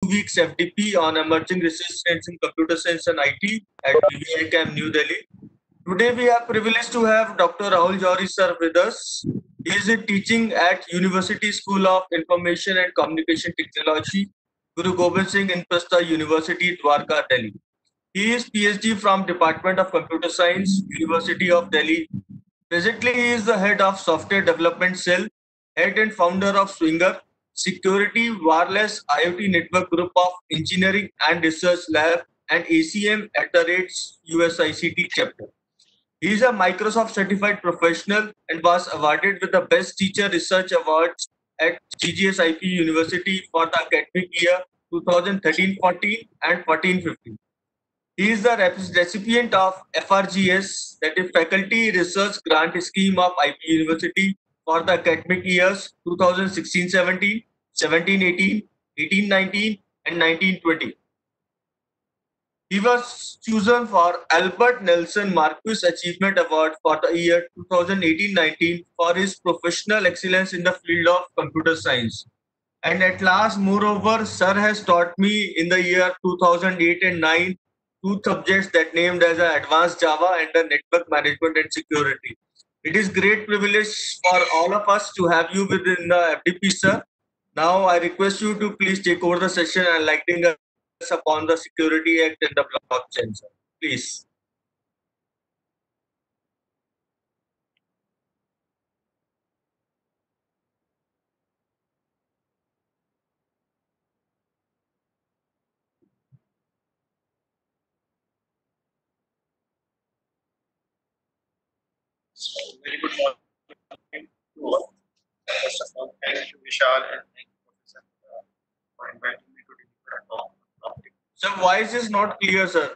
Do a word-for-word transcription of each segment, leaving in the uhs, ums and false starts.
weeks F D P on emerging research trends in computer science and I T at B V I Camp New Delhi. Today we are privileged to have Doctor Rahul Johri sir with us. He is teaching at University School of Information and Communication Technology, Guru Gobind Singh Inprastha University, Dwarka, Delhi. He is PhD from Department of Computer Science, University of Delhi. Presently, he is the head of Software Development Cell, head and founder of Swinger, Security Wireless IoT Network Group of Engineering and Research Lab, and A C M at the RATES U S I C T chapter. He is a Microsoft certified professional and was awarded with the Best Teacher Research Awards at G G S I P University for the academic year twenty thirteen fourteen and fourteen fifteen. He is the recipient of F R G S, that is Faculty Research Grant Scheme of I P University for the academic years twenty sixteen seventeen, seventeen eighteen, eighteen nineteen, and nineteen twenty. He was chosen for Albert Nelson Marquis Achievement Award for the year twenty eighteen nineteen for his professional excellence in the field of computer science. And at last, moreover, Sir has taught me in the year two thousand eight and nine two subjects that named as a Advanced Java and the Network Management and Security. It is great privilege for all of us to have you within the F D P, sir. Now I request you to please take over the session and enlightening us upon the Security Act and the blockchain, sir. Please. So, very good morning to all. First of all, thank you, Vishal, and thank you, Professor, uh, for inviting me to deliver a talk on the topic. Sir, voice is not clear, sir.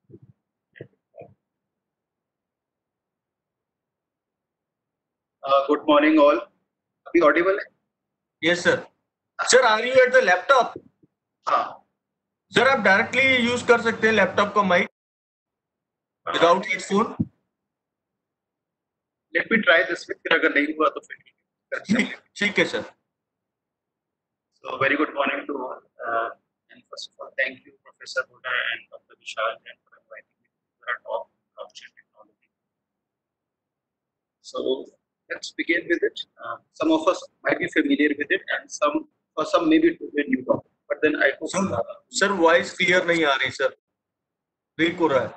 Uh, good morning, all. Are we audible? Yes, sir. Sir, are you at the laptop? हाँ. Sir आप directly use कर सकते हैं laptop का mic without headphone. Let me try this with फिर अगर नहीं हुआ तो फिर ठीक है. ठीक है sir. So very good morning to all. Uh, and first of all, thank you, Professor Buddha and Doctor Vishal, and for inviting me to our talk on blockchain technology. So let's begin with it. Uh, some of us might be familiar with it, and some for some maybe to a new topic. But then I hope. Sir sir voice clear नहीं आ रही sir. Break हो रहा है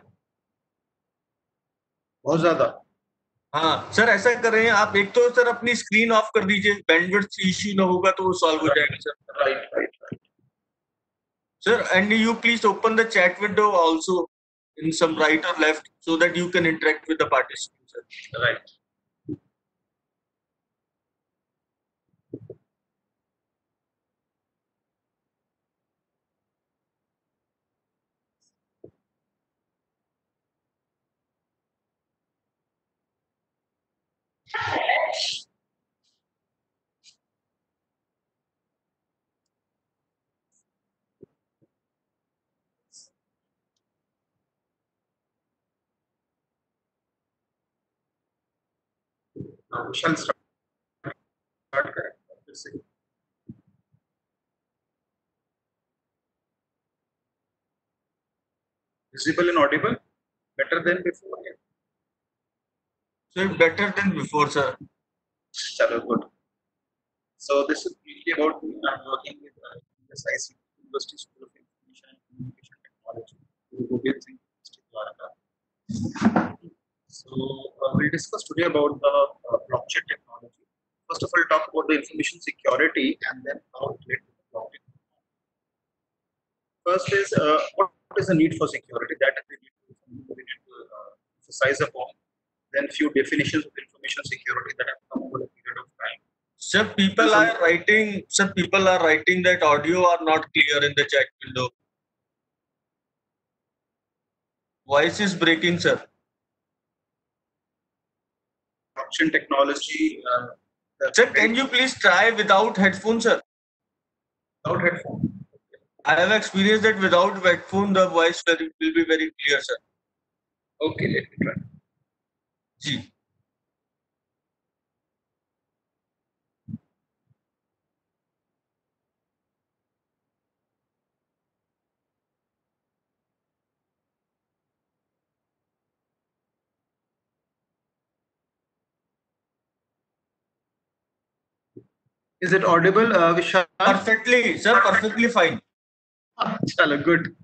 बहुत ज्यादा. हाँ sir ऐसा कर रहे हैं आप. एक तो सर अपनी स्क्रीन ऑफ कर दीजिए. बैंडविड्थ इश्यू ना होगा तो वो सॉल्व हो जाएगा sir. Right right right. Sir and you please open the chat window also in some right or left so that you can interact with the participants. Sir. Right. Now we shall start. Start correct. Visible and audible, better than before. Yeah. So better than before, sir. Chalo, good. So this is briefly about me. I'm working with uh, U S I C T University School of Information and Communication Technology, Guru Gobind Singh University, Dwarka. So uh, we'll discuss today about the uh, blockchain technology. First of all, talk about the information security and then how it relates to the blockchain. First is uh, what is the need for security that we need to, we need to uh, emphasize upon. Then few definitions of information security that have come over a period of time. Sir, people are writing. Sir, people are writing that audio are not clear in the chat window. Voice is breaking, sir. Blockchain technology. Uh, sir, can you please try without headphone, sir? Without headphone. I have experienced that without headphone, the voice will be very clear, sir. Okay, let me try. Ji. Is it audible, uh, Vishal? Perfectly, sir. Perfectly fine. Chalo, good.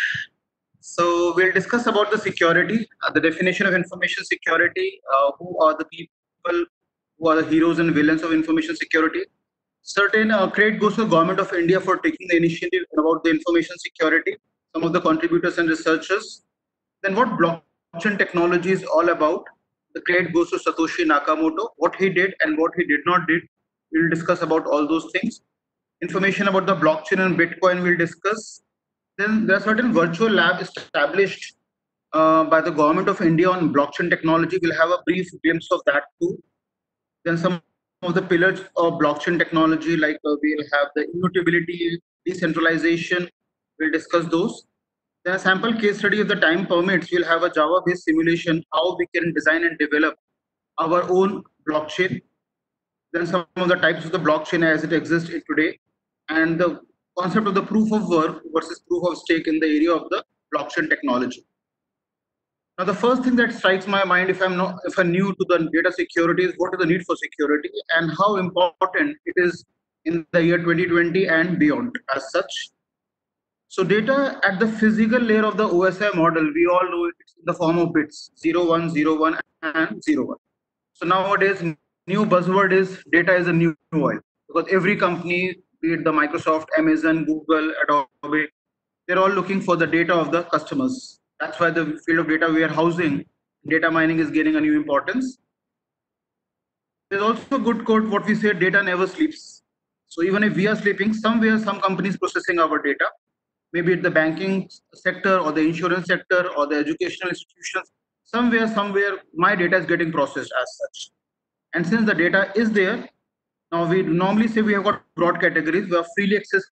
So we'll discuss about the security, uh, the definition of information security, uh, who are the people who are the heroes and villains of information security. Certain uh, credit goes to the government of India for taking the initiative about the information security, some of the contributors and researchers. Then what blockchain technology is all about. The credit goes to Satoshi Nakamoto, what he did and what he did not did. We'll discuss about all those things. Information about the blockchain and Bitcoin we'll discuss. Then there are certain virtual labs established uh, by the government of India on blockchain technology. We'll have a brief glimpse of that too. Then some of the pillars of blockchain technology, like uh, we'll have the immutability, decentralization. We'll discuss those. Then a sample case study, if the time permits, we'll have a Java-based simulation, how we can design and develop our own blockchain. Then some of the types of the blockchain as it exists today, and the concept of the proof of work versus proof of stake in the area of the blockchain technology. Now, the first thing that strikes my mind, if I'm not, if I'm new to the data security, is what is the need for security and how important it is in the year twenty twenty and beyond as such. So data at the physical layer of the O S I model, we all know it's in the form of bits, zero, one, zero, one, and zero, one. So nowadays, new buzzword is data is a new oil, because every company, be it the Microsoft, Amazon, Google, Adobe, they're all looking for the data of the customers. That's why the field of data warehousing, data mining is gaining a new importance. There's also a good quote, what we say, data never sleeps. So even if we are sleeping, somewhere some companies processing our data, maybe at the banking sector or the insurance sector or the educational institutions, somewhere, somewhere my data is getting processed as such. And since the data is there, now we normally say we have got broad categories. We have freely accessible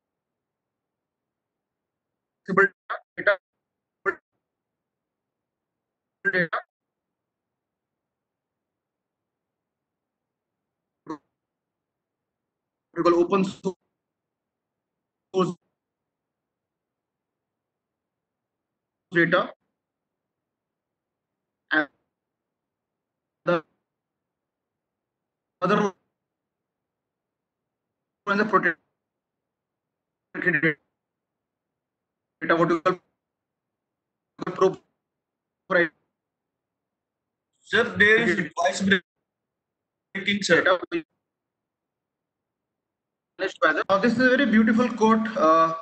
data, data, we call open source data, and the other one is the protected data, what we call proprietary Sir, there is voice breaking, sir. data. Now, this is a very beautiful quote. Uh,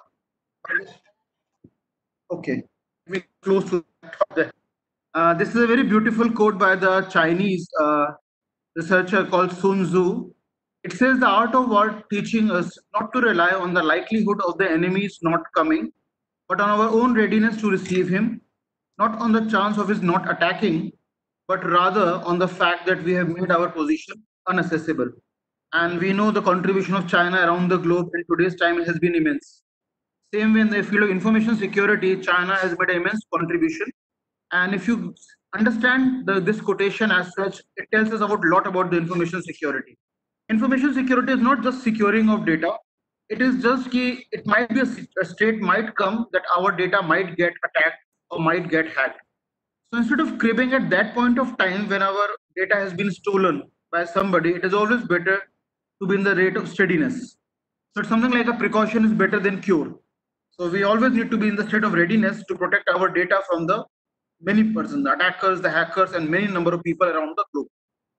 okay, we close to that. Uh, this is a very beautiful quote by the Chinese uh, researcher called Sun Tzu. It says the art of war teaching us not to rely on the likelihood of the enemy's not coming, but on our own readiness to receive him, not on the chance of his not attacking, but rather on the fact that we have made our position inaccessible. And we know the contribution of China around the globe in today's time has been immense. Same way in the field of information security, China has made an immense contribution. And if you understand the, this quotation as such, it tells us about a lot about the information security. Information security is not just securing of data. It is just key, it might be a, a state might come that our data might get attacked or might get hacked. So instead of cribbing at that point of time when our data has been stolen by somebody, it is always better to be in the rate of steadiness. So it's something like a precaution is better than cure. So we always need to be in the state of readiness to protect our data from the many persons, the attackers, the hackers, and many number of people around the globe.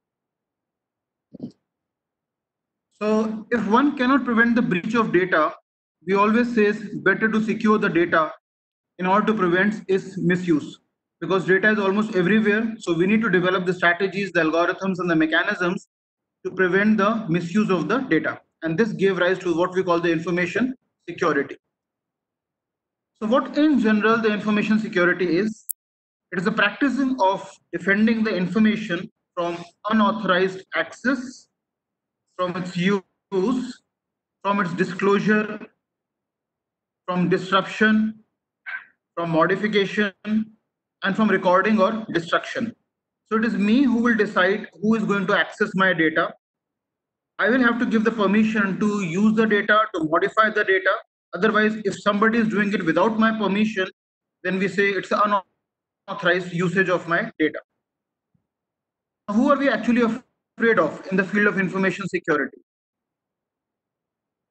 So if one cannot prevent the breach of data, we always say it's better to secure the data in order to prevent its misuse, because data is almost everywhere. So we need to develop the strategies, the algorithms, and the mechanisms to prevent the misuse of the data. And this gave rise to what we call the information security. So what in general the information security is? It is the practicing of defending the information from unauthorized access, from its use, from its disclosure, from disruption, from modification, and from recording or destruction. So it is me who will decide who is going to access my data. I will have to give the permission to use the data, to modify the data. Otherwise, if somebody is doing it without my permission, then we say it's an unauthorized usage of my data. Who are we actually afraid of in the field of information security?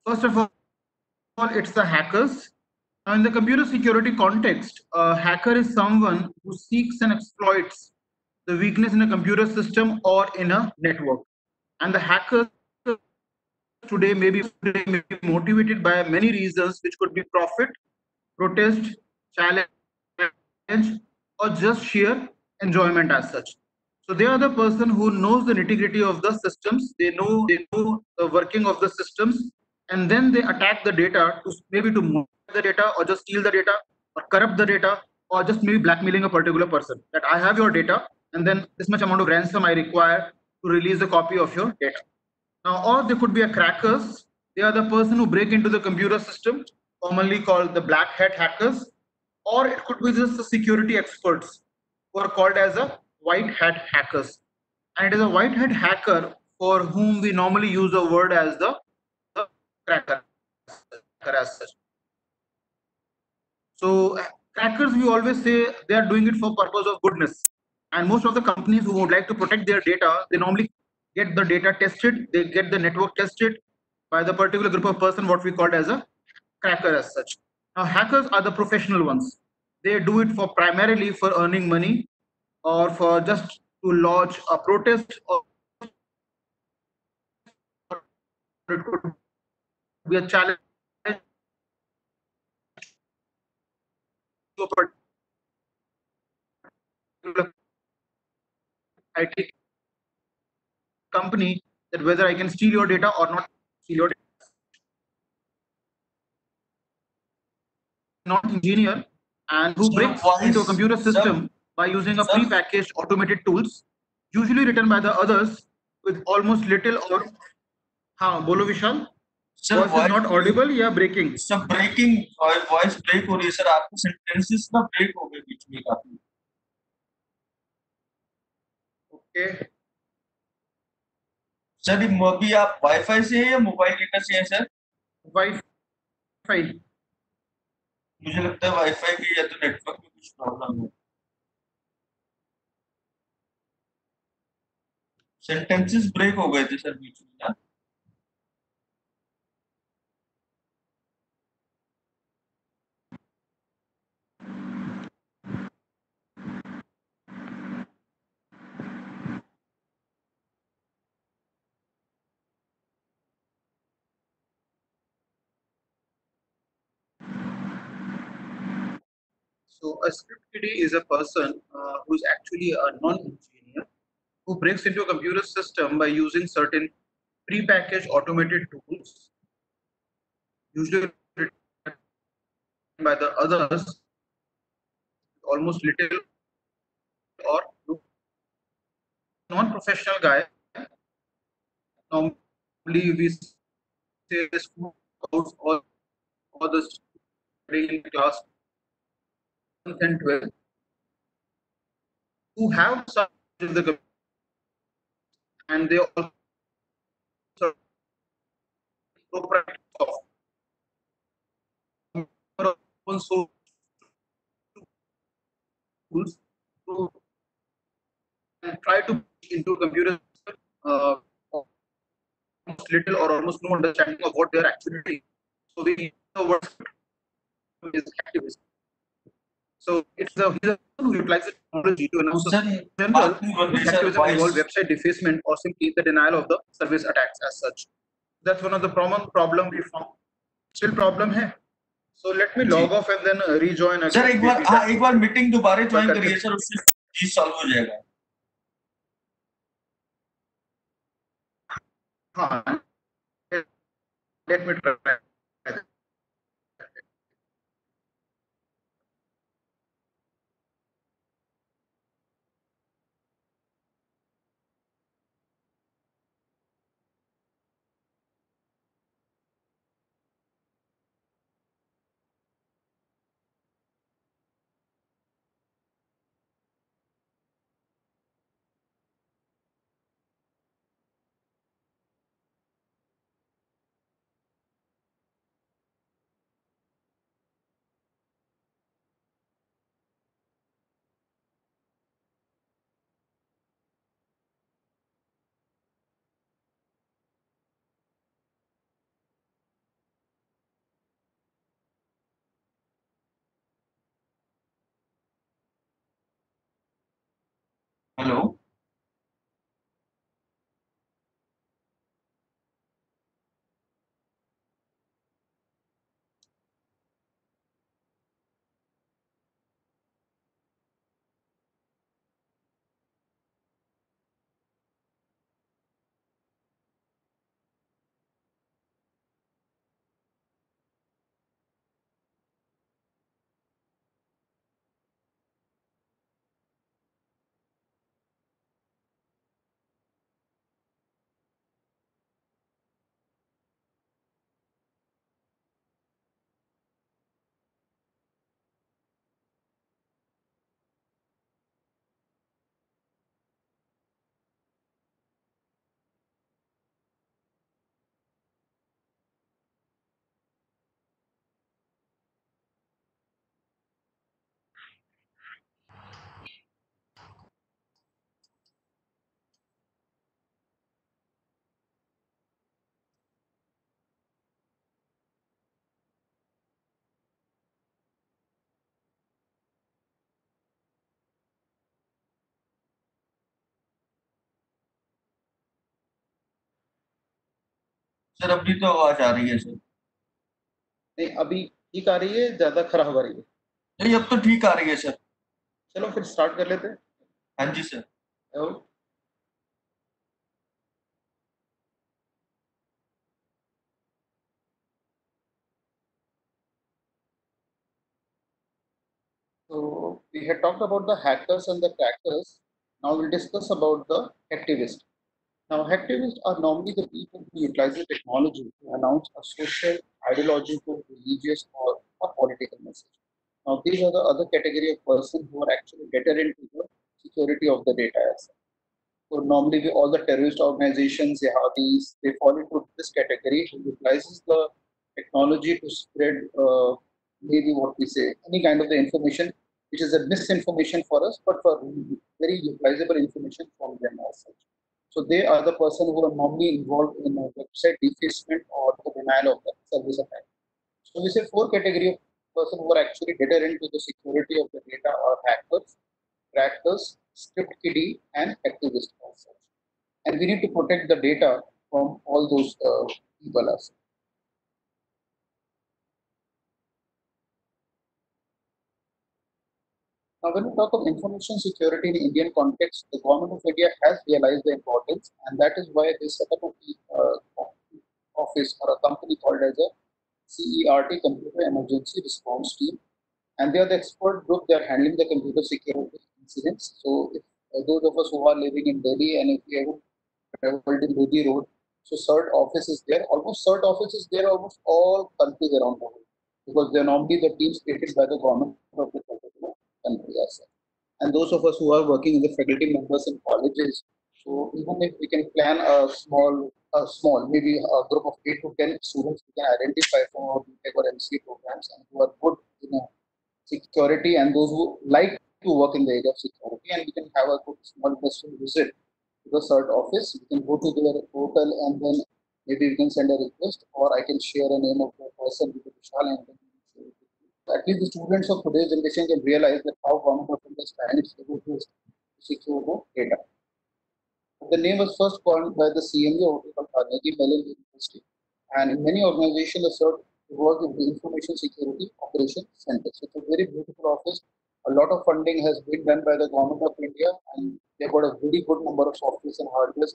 First of all, it's the hackers. Now, in the computer security context, a hacker is someone who seeks and exploits the weakness in a computer system or in a network. And the hackers today may be, may be motivated by many reasons, which could be profit, protest, challenge, or just sheer enjoyment as such. So they are the person who knows the nitty-gritty of the systems. They know they know the working of the systems, and then they attack the data to maybe to modify the data or just steal the data or corrupt the data or just maybe blackmailing a particular person that I have your data and then this much amount of ransom I require to release a copy of your data. Now, or they could be a crackers. They are the person who break into the computer system, commonly called the black hat hackers, or it could be just the security experts who are called as a white hat hackers. And it is a white hat hacker for whom we normally use the word as the, the cracker as such. So crackers, we always say they are doing it for purpose of goodness. And most of the companies who would like to protect their data, they normally get the data tested, they get the network tested by the particular group of person, what we call as a cracker as such. Now hackers are the professional ones. They do it for primarily for earning money or for just to lodge a protest, or it could be a challenge to a particular I T company that whether I can steal your data or not steal your data. Not engineer and who Sir, breaks into a voice, computer sir, system by using a sir, pre-packaged automated tools, usually written by the others with almost little or हाँ बोलो विशाल sir, voice is not voice, audible या breaking sir, breaking, voice break हो रही है, sir, आपके sentences ना break हो गए बीच में काफी. okay सर, अभी आप वाईफाई से हैं या मोबाइल डेटा से हैं सर? वाईफाई मुझे लगता है वाईफाई की या तो नेटवर्क में कुछ प्रॉब्लम है. सेंटेंसेस ब्रेक हो गए थे सर बीच में ना. so a script kiddie is a person uh, who is actually a non-engineer who breaks into a computer system by using certain pre-packaged automated tools usually written by the others almost little or non-professional guy. Normally, we say this out or, or the in class and twelve who have some in the and they also proprietary software open source tools to and try to into computer uh, almost little or almost no understanding of what they are actually doing. So we use the word is activist. So it's the he's a person who utilizes technology to announce sir a general बात नहीं बन which रही sir. activism involve voice website defacement or simply the denial of the service attacks as such. That's one of the common problem we found. Still problem है. So let me log off and then uh, rejoin again. Sir एक बार Maybe हाँ that एक बार meeting दोबारा join करके करिए sir, उससे चीज सॉल्व हो जाएगा. हाँ let me try. Hello. Sir अभी तो आवाज आ रही है सर। नहीं, अभी ठीक आ रही है, ज्यादा खराब आ रही है? नहीं, अब तो ठीक आ रही है सर। चलो फिर स्टार्ट कर लेते हैं। हाँ जी sir. Hello. So we had talked about the hackers and the crackers. Now we'll discuss about the activists. Now, hacktivists are normally the people who utilize the technology to announce a social, ideological, religious, or a political message. Now, these are the other category of person who are actually better into the security of the data asset. So normally, the, all the terrorist organizations, jihadis, they fall into this category who utilizes the technology to spread uh, maybe what we say any kind of the information which is a misinformation for us, but for very utilizable information from them as such. So they are the person who are normally involved in a website defacement or the denial of the service attack. So we say four category of person who are actually deterrent to the security of the data are hackers, crackers, script kiddie, and activists as such. And we need to protect the data from all those uh, people as such. Now, when we talk of information security in Indian context, the government of India has realized the importance, and that is why they set up a uh, office or a company called as a CERT, Computer Emergency Response Team, and they are the expert group. They are handling the computer security incidents. So, if uh, those of us who are living in Delhi and if we have traveled in Lodi Road, so CERT office is there. Almost CERT office is there almost all countries around the world because they are normally the teams created by the government of the particular country as such. And those of us who are working in the faculty members in colleges, so even if we can plan a small, a small, maybe a group of eight to ten students, we can identify from our B Tech or M C A programs and who are good in a security and those who like to work in the area of security, and we can have a good small personal visit to the CERT office. We can go to their portal and then maybe we can send a request, or I can share a name of the person with the Vishal and then at least the students of today's generation can realize that how government of India stands its able to secure the data. The name was first coined by the C M E of Carnegie Mellon University, and in many organizations, the CERT work with the Information Security Operations Center. So it's a very beautiful office. A lot of funding has been done by the government of India, and they've got a very good number of softwares and hardware.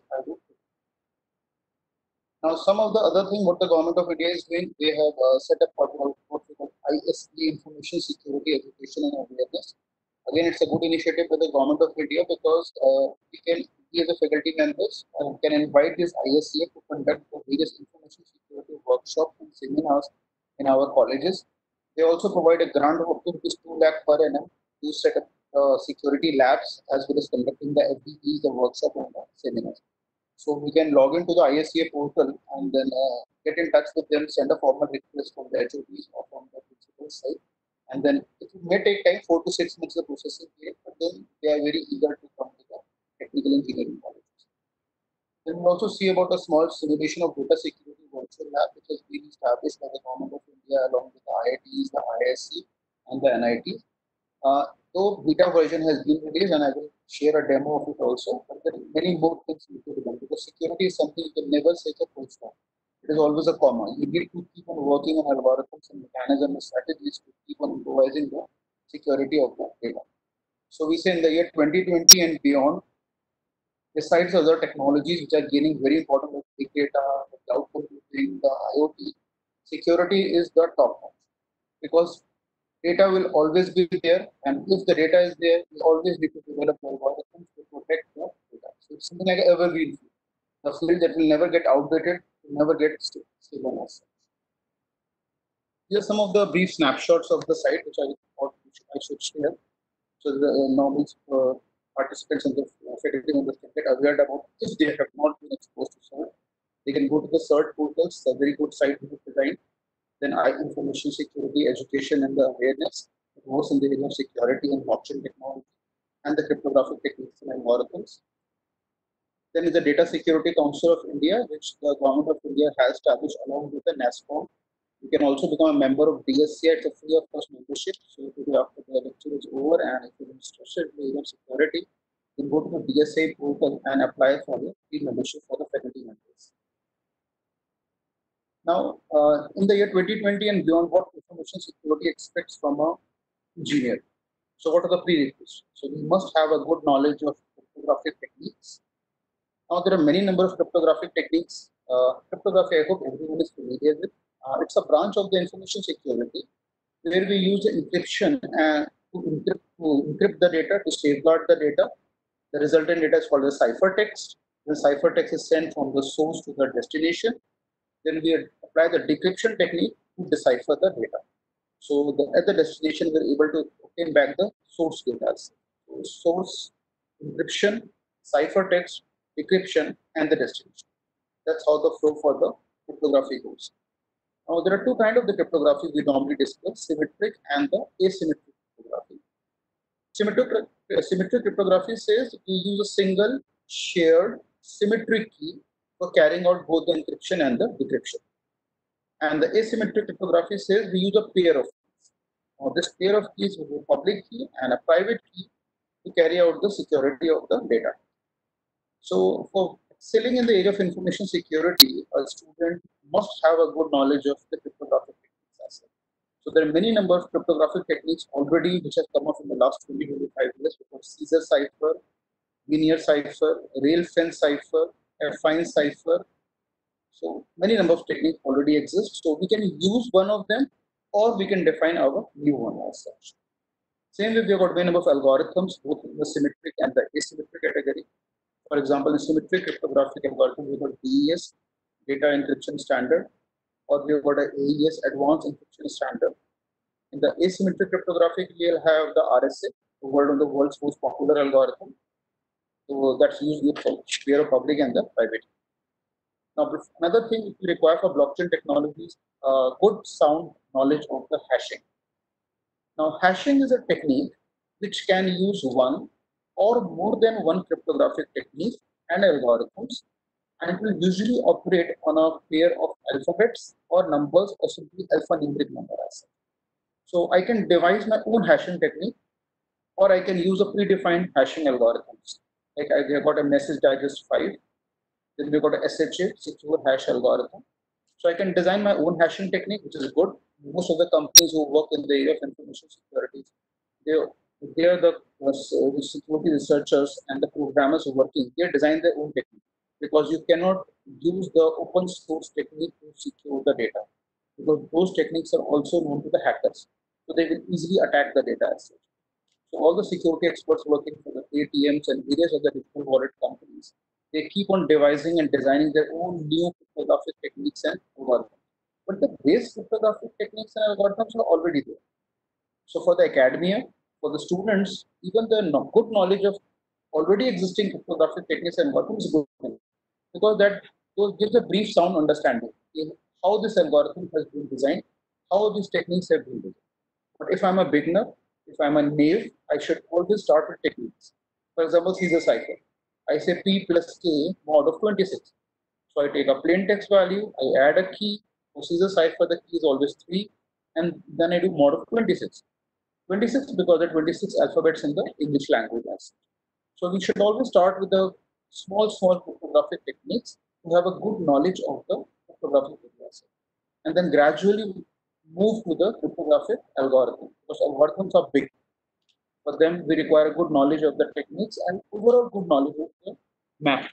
Now, some of the other thing what the government of India is doing, they have uh, set up what what we call I S E, Information Security Education and Awareness. Again, it's a good initiative by the government of India because uh, we can, we as a faculty members, uh, can invite this I S E A to conduct the various information security workshops and seminars in our colleges. They also provide a grant of up to two lakh per annum to set up uh, security labs as well as conducting the F D Es, the workshop and the seminars. So we can log into the I S C A portal and then uh, get in touch with them, send a formal request from the H O Ds or from the principal side. And then it may take time, four to six months the processing period, but then they are very eager to come to the technical engineering colleges. Then we'll also see about a small simulation of data security virtual lab, which has been established by the government of India along with the I I Ts, the I I S C, and the N I Ts. Uh, though beta version has been released, and I will share a demo of it also, but there are many more things need to be done because security is something you can never say a full stop. It is always a comma. You need to keep on working on algorithms and mechanisms and strategies to keep on improvising the security of the data. So we say in the year twenty twenty and beyond, besides other technologies which are gaining very important like big data, the cloud computing, the IoT, security is the top notch because data will always be there, and if the data is there, we always need to develop algorithms to protect the data. So it's something like an evergreen field, the field that will never get outdated, will never get stable as such. Here are some of the brief snapshots of the site which I thought I should share. So the uh, normal uh, participants in the faculty members can get aware about if they have not been exposed to CERT. They can go to the CERT portal. It's a very good site to design. Then I information security, education, and the awareness. It works in the area of security and blockchain technology and the cryptographic techniques and algorithms. Then is the Data Security Council of India, which the government of India has established along with the NASSCOM. You can also become a member of D S C. It's a free of cost membership. So today after the lecture is over and if you're interested in the area of security, you can go to the D S A portal and apply for the free membership for the faculty members. Now, uh, in the year twenty twenty and beyond, what information security expects from a engineer? So what are the prerequisites? So we must have a good knowledge of cryptographic techniques. Now there are many number of cryptographic techniques. Uh, cryptography, I hope everyone is familiar with. Uh, it's a branch of the information security where we use the encryption and to encrypt, to encrypt the data, to safeguard the data. The resultant data is called the ciphertext. The ciphertext is sent from the source to the destination. Then we apply the decryption technique to decipher the data. So the, at the destination, we're able to obtain back the source data. So source, encryption, ciphertext, decryption, and the destination. That's how the flow for the cryptography goes. Now, there are two kinds of the cryptography we normally discuss, symmetric and the asymmetric cryptography. Symmetric, uh, symmetric cryptography says we use a single shared symmetric key for carrying out both the encryption and the decryption. And the asymmetric cryptography says we use a pair of keys. Now, this pair of keys is a public key and a private key to carry out the security of the data. So, for excelling in the area of information security, a student must have a good knowledge of the cryptographic techniques as well. So, there are many number of cryptographic techniques already which have come up in the last twenty to twenty-five years, because Caesar cipher, Linear cipher, Rail fence cipher, affine cipher. So, many number of techniques already exist. So, we can use one of them or we can define our new one as such. Same way, we have got many number of algorithms, both in the symmetric and the asymmetric category. For example, in symmetric cryptographic algorithm, we've got D E S, data encryption standard, or we've got an A E S, advanced encryption standard. In the asymmetric cryptographic, we'll have the R S A, the world of the world's most popular algorithm. So that's used with pair of public and the private. Now, another thing we require for blockchain technologies, uh, good sound knowledge of the hashing. Now, hashing is a technique which can use one or more than one cryptographic technique and algorithms, and it will usually operate on a pair of alphabets or numbers or simply alphanumeric number as such. So I can devise my own hashing technique, or I can use a predefined hashing algorithms. Like I have got a message digest five, then we've got a S H A, secure hash algorithm. So I can design my own hashing technique, which is good. Most of the companies who work in the area of information security, they they are the uh, security researchers and the programmers who are working. They design their own technique because you cannot use the open source technique to secure the data, because those techniques are also known to the hackers. So they will easily attack the data as such. So all the security experts working for the A T Ms and various other digital wallet companies, they keep on devising and designing their own new cryptographic techniques and algorithms. But the base cryptographic techniques and algorithms are already there. So for the academia, for the students, even the good knowledge of already existing cryptographic techniques and algorithms is good, because that gives a brief sound understanding in how this algorithm has been designed, how these techniques have been designed. But if I'm a beginner, if I'm a naive, I should always start with techniques. For example, Caesar cipher. I say P plus K mod of twenty-six. So I take a plain text value, I add a key. For Caesar cipher, the key is always three, and then I do mod of twenty-six. twenty-six because there are twenty-six alphabets in the English language. So we should always start with the small, small cryptographic techniques to have a good knowledge of the cryptographic areas, and then gradually move to the cryptographic algorithm, because algorithms are big. For them, we require a good knowledge of the techniques and overall good knowledge of the map.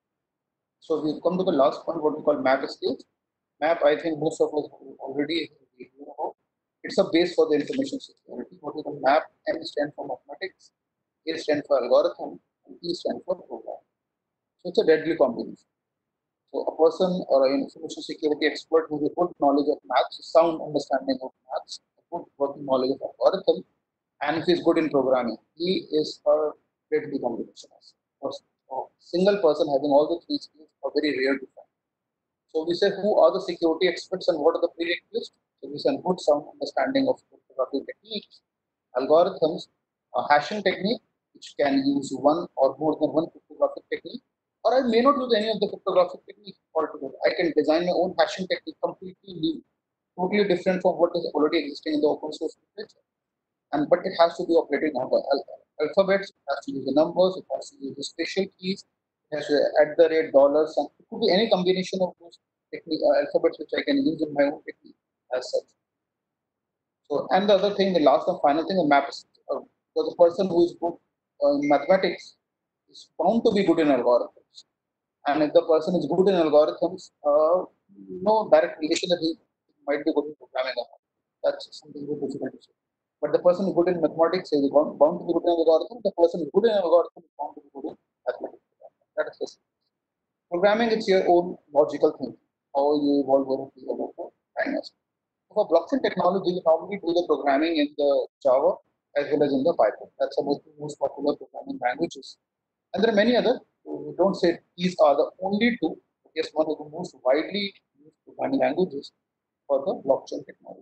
So we come to the last point, what we call map stage. Map, I think most of us already know about. It's a base for the information security. What is the map? M stands for mathematics, A stands for algorithm, and E stands for program. So it's a deadly combination. So a person or an information security expert who has a good knowledge of maths, sound understanding of maths, a good working knowledge of algorithm, and if he's good in programming, he is a deadly combination. A single person having all the three skills are very rare to find. So we say who are the security experts and what are the prerequisites? So we say good sound understanding of cryptographic techniques, algorithms, a hashing technique, which can use one or more than one cryptographic technique, or I may not use any of the cryptographic techniques altogether. I can design my own hashing technique completely new, totally different from what is already existing in the open source literature. And but it has to be operating on the alphabets, it has to use the numbers, it has to use the special keys, it has to at the rate dollars, and it could be any combination of those technique uh, alphabets which I can use in my own technique as such. So, and the other thing, the last and final thing, the map is uh, for the person who is good uh, in mathematics is bound to be good in algorithms. And if the person is good in algorithms, uh, no direct relation that he might be good in programming. That's something very difficult to say. But the person good in mathematics is bound, bound to be good in algorithm. The person good in algorithm is bound to be good in mathematics. That is the programming. It's your own logical thing. How you evolve over the period of time. For blockchain technology, we normally do the programming in the Java as well as in the Python. That's the most, most popular programming languages. And there are many other. We don't say these are the only two. But yes, one of the most widely used programming languages for the blockchain technology.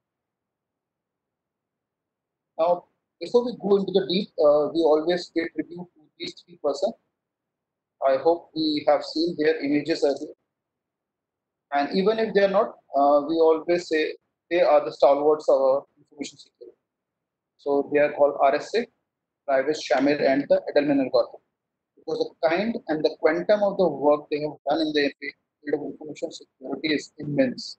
Now, before we go into the deep, uh, we always pay tribute to these three persons. I hope we have seen their images earlier. And even if they are not, uh, we always say they are the stalwarts of our information security. So they are called R S A, Travis Shamir, and the Edelman algorithm. Because the kind and the quantum of the work they have done in the field of information security is immense.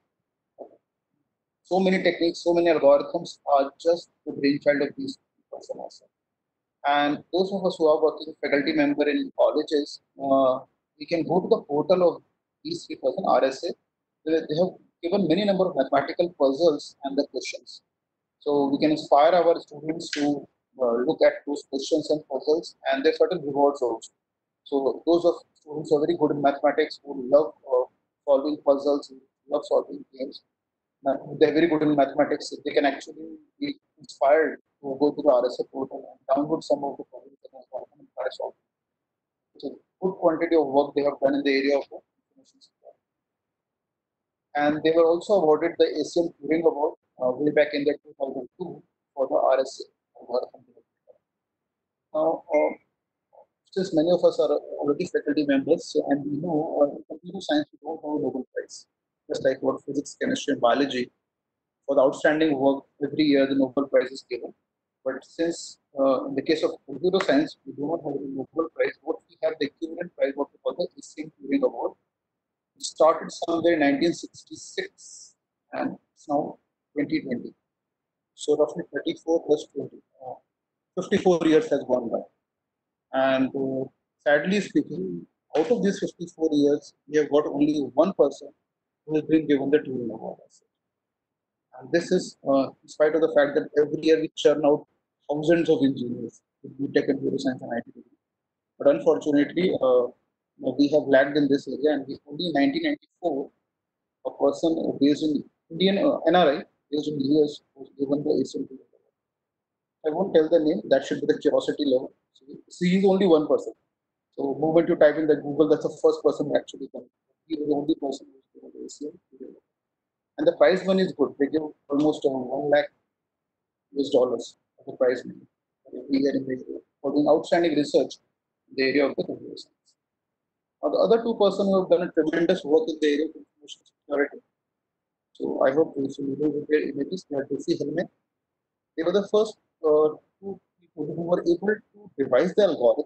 So many techniques, so many algorithms are just the brainchild of these persons. And those of us who are working faculty member in colleges, uh, we can go to the portal of these three persons, R S A. They, they have given many number of mathematical puzzles and the questions. So we can inspire our students to uh, look at those questions and puzzles, and there are certain rewards also. So those of students who are very good in mathematics, who love uh, solving puzzles, who love solving games, uh, they're very good in mathematics. They can actually be inspired to go to the R S A portal and download some of the problems that and try solving. It's a good quantity of work they have done in the area of information security. And they were also awarded the Asian Turing Award uh, way back in the two thousand two for the R S A. Now, uh, since many of us are already faculty members, so, and we know uh, in computer science we don't have a Nobel Prize, just like what physics, chemistry, and biology. For the outstanding work, every year the Nobel Prize is given. But since uh, in the case of computer science, we do not have a Nobel Prize, what we have the equivalent prize, what we call the Asian Turing Award. It started somewhere in nineteen sixty-six and it's now twenty twenty. So roughly thirty-four plus twenty, uh, fifty-four years has gone by. And uh, sadly speaking, out of these fifty-four years, we have got only one person who has been given the Turing Award. And this is uh, in spite of the fact that every year we churn out thousands of engineers with B Tech, computer science, and I T degree. But unfortunately, uh, we have lagged in this area, and we only in nineteen ninety-four, a person based in Indian uh, N R I based in U S was given the Asian Turing Award. I won't tell the name. That should be the curiosity level. So, so he is only one person. So, moment you type in the Google, that's the first person who actually comes. He was the only person who was given the Asian Turing Award. And the prize money is good. They give almost uh, one lakh U S dollars as the prize money every year in the area for doing outstanding research in the area of the computer science. Now, the other two persons who have done a tremendous work in the area of information security. So I hope you will look their images. They are Desi Helmet. They were the first uh, two people who were able to devise the algorithm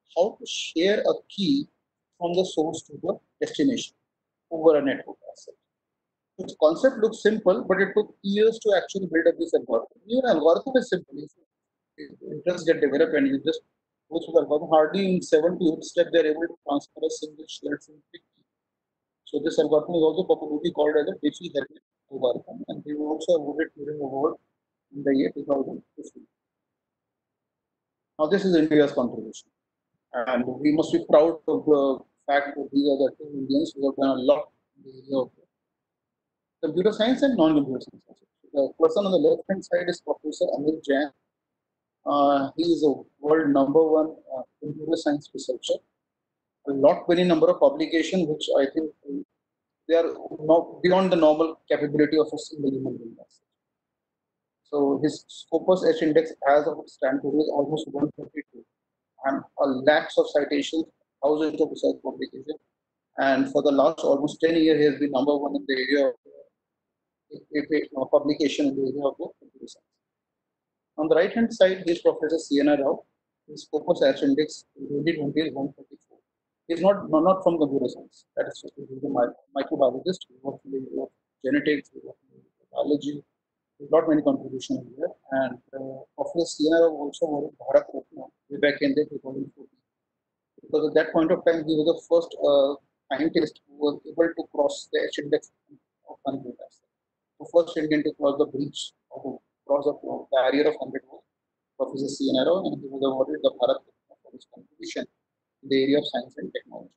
how to share a key from the source to the destination over a network asset. The concept looks simple, but it took years to actually build up this algorithm. Even algorithm is simple. If it just get developed and you just go through the algorithm, hardly in seven to eight steps they're able to transfer a single shared symmetric key. So this algorithm is also popularly called as a Diffie-Hellman algorithm, and they were also awarded during the war in the year two thousand fifteen. Now this is India's contribution, and we must be proud of the fact that these are the two Indians who have done a lot in the area of computer science and non-computer science. The person on the left-hand side is Professor Anil Jain. Uh, he is a world number one uh, computer science researcher. A lot, very number of publications, which I think they are not beyond the normal capability of a single human being. So his Scopus H index as of stand today is almost one thirty-two, and a lakhs of citations, thousands of research publications, and for the last almost ten years, he has been number one in the area of uh, publication in the area of computer science. On the right hand side, is Professor Sienna Rao. His Scopus H index in twenty twenty is one thirty-four. He is not, not from computer science. That is, he is a microbiologist. He works in the area of genetics, he works in the area of biology. There's not many contributions here. And uh, Professor Sienna Rao also won Bharat Ratna way back in the two thousand fourteen. Because at that point of time, he was the first uh, scientist who was able to cross the H index of one hundred. The first Indian to cross the breach of the cross the barrier of one hundred was Professor Sienna Rao, and he was awarded the Bharat Ratna for his contribution in the area of science and technology.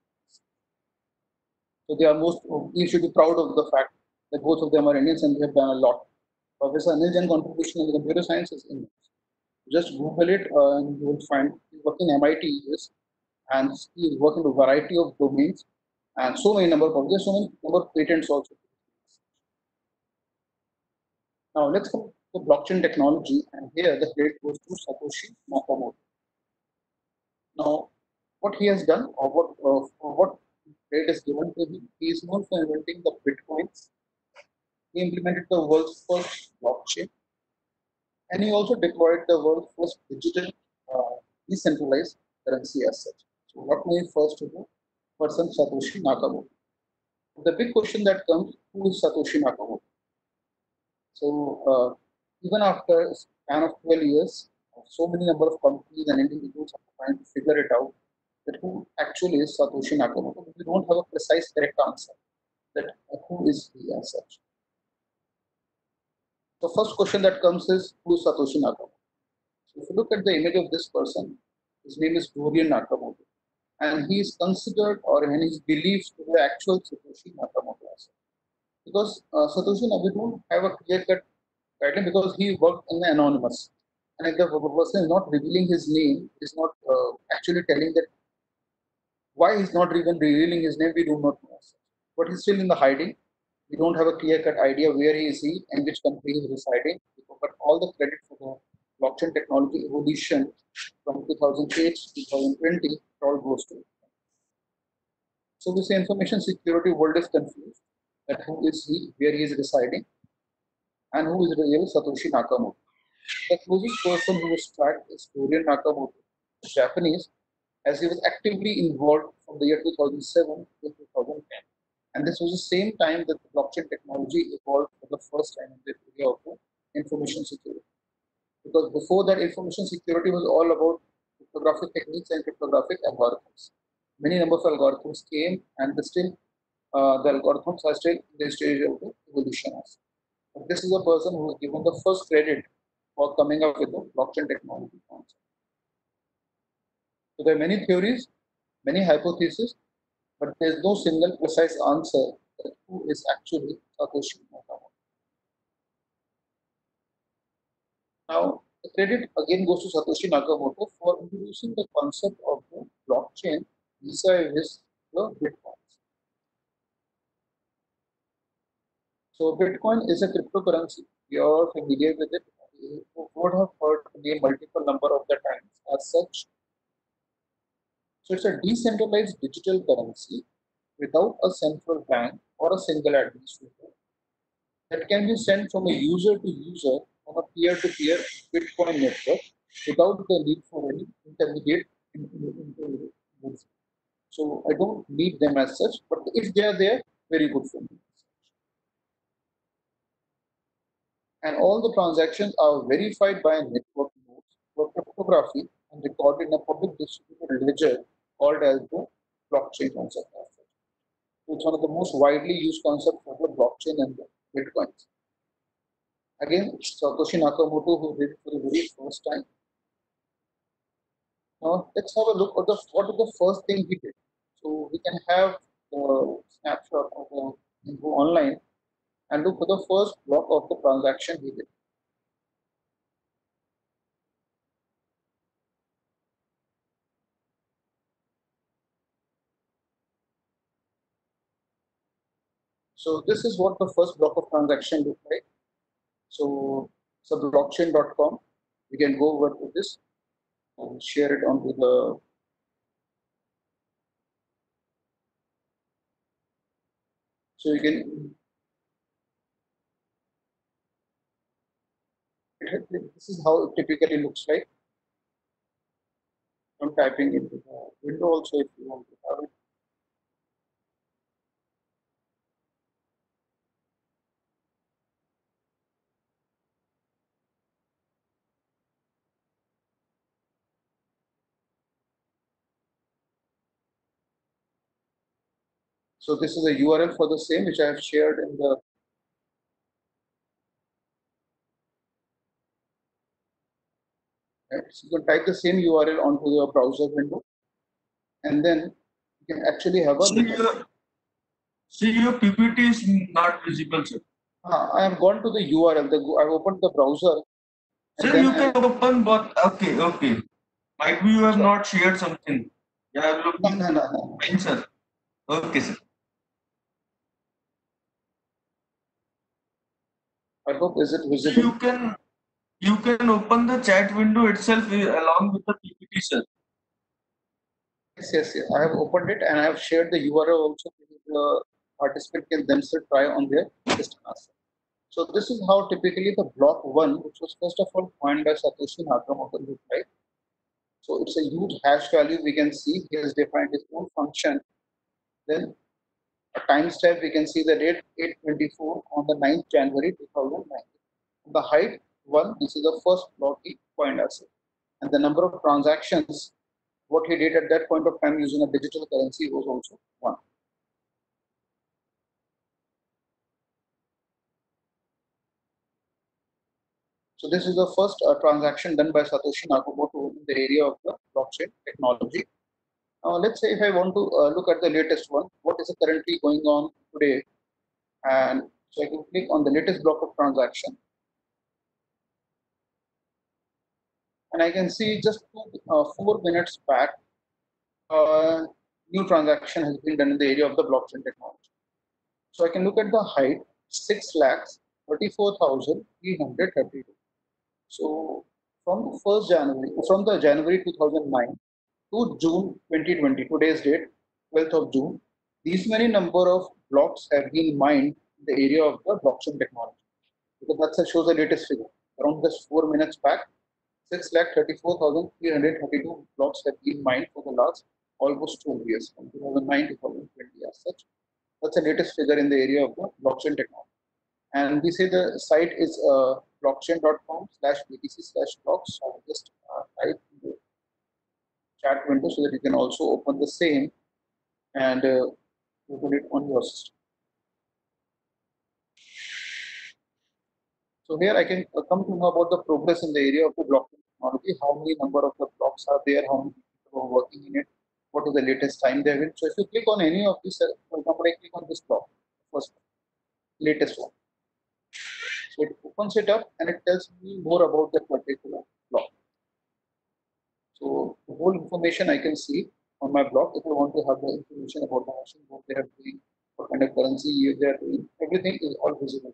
So they are most, we should be proud of the fact that both of them are Indians and they have done a lot. Professor Anil Jain's contribution in the computer science is immense. Just Google it uh, and you will find he's working in M I T years, and he is working in a variety of domains and so many number of projects, so many number of patents also. Now let's come to blockchain technology, and here the credit goes to Satoshi Nakamoto. Now, what he has done, or what uh, what credit is given to him, he is known for inventing the bitcoins. He implemented the world's first blockchain, and he also deployed the world's first digital uh, decentralized currency as such. So, what we first to do? Person Satoshi Nakamoto. The big question that comes: who is Satoshi Nakamoto? So, uh, even after a span of twelve years, so many number of companies and individuals are trying to figure it out that who actually is Satoshi Nakamoto. We don't have a precise correct answer that uh, who is he as such. The first question that comes is who is Satoshi Nakamoto? So if you look at the image of this person, his name is Dorian Nakamoto, and he is considered or and is believed to be the actual Satoshi Nakamoto as well. Because uh, Satoshi Nakamoto don't have a clear cut guideline because he worked in the anonymous. And if the person is not revealing his name, is not uh, actually telling that why he's not even revealing his name, we do not know. But he's still in the hiding. We don't have a clear cut idea where he is he and which country he is residing. But all the credit for the blockchain technology evolution from two thousand eight to two thousand twenty all goes to him. So we say information security world is confused that who is he, where he is residing, and who is the real Satoshi Nakamoto. The closest person who was tracked is Dorian Nakamoto, Japanese, as he was actively involved from the year two thousand seven to two thousand ten. And this was the same time that the blockchain technology evolved for the first time in the area of information security. Because before that, information security was all about cryptographic techniques and cryptographic algorithms. Many number of algorithms came, and the still uh, the algorithms are still in the stage of the evolution. But this is a person who was given the first credit for coming up with the blockchain technology concept. So there are many theories, many hypotheses, but there is no single precise answer that who is actually Satoshi Nakamoto. Now, the credit again goes to Satoshi Nakamoto for introducing the concept of the blockchain vis-a-vis the bitcoins. So, Bitcoin is a cryptocurrency. You are familiar with it. You would have heard the name multiple number of the times as such. So, it's a decentralized digital currency without a central bank or a single administrator that can be sent from a user to user on a peer-to-peer Bitcoin network without the need for any intermediate So I don't need them as such, but if they are there, very good for me. And all the transactions are verified by network nodes for cryptography and recorded in a public distributed ledger called as the blockchain concept. It's one of the most widely used concepts of the blockchain and the bitcoins. Again, it's Satoshi Nakamoto who did it for the very first time. Now let's have a look at the what is the first thing he did. So we can have the snapshot of the info online and look for the first block of the transaction he did. So this is what the first block of transaction looked like. So it's a blockchain dot com. We can go over to this and share it onto the so you can this is how it typically looks like. I'm typing into the window also if you want to have it. So this is a U R L for the same which I have shared in the right. So you can type the same U R L onto your browser window, and then you can actually have a See look. your, see your P P T is not visible, sir. Uh, I have gone to the U R L. The, I've opened the browser. Sir, you can open both. Okay, okay. Might be you have Sure. not shared something. Yeah, look. No, no, no, no. Fine, sir. Okay, sir. I hope is it So visible? you can you can open the chat window itself eh, along with the P P T, sir. Yes, yes, yes. I have opened it and I have shared the U R L also so the participant can themselves try on their system as well. So this is how typically the block one, which was first of all coined by Satoshi Nakamoto, looked like. So it's a huge hash value. We can see he has defined his own function. Then a timestamp, we can see the date eight twenty-four on the ninth January two thousand nine. The height one, this is the first block he coined as it. And the number of transactions, what he did at that point of time using a digital currency was also one. So this is the first uh, transaction done by Satoshi Nakamoto in the area of the blockchain technology. Now let's say if I want to uh, look at the latest one, what is currently going on today? And so I can click on the latest block of transaction. And I can see just two, uh, four minutes back, uh, new transaction has been done in the area of the blockchain technology. So I can look at the height, six lakhs thirty-four thousand three hundred thirty-two. So from the first January, from the January two thousand nine to June twenty twenty, today's date, twelfth of June, these many number of blocks have been mined in the area of the blockchain technology. Because that shows the latest figure. Around just four minutes back, six lakh thirty-four thousand three hundred thirty-two blocks have been mined for the last almost twelve years, from two thousand nine to twenty twenty as such. That's the latest figure in the area of the blockchain technology. And we say the site is uh, blockchain dot com slash btc slash blocks. So I'll just uh, type in the chat window so that you can also open the same and uh, open it on your system. So here I can uh, come to know about the progress in the area of the blockchain technology, how many number of the blocks are there, how many people are working in it, what is the latest time they have been. So if you click on any of these, uh, for example, I click on this block, first latest one. So it opens it up and it tells me more about that particular block. So the whole information I can see on my block. If I want to have the information about the machine, what they are doing, what kind of currency they are doing, everything is all visible.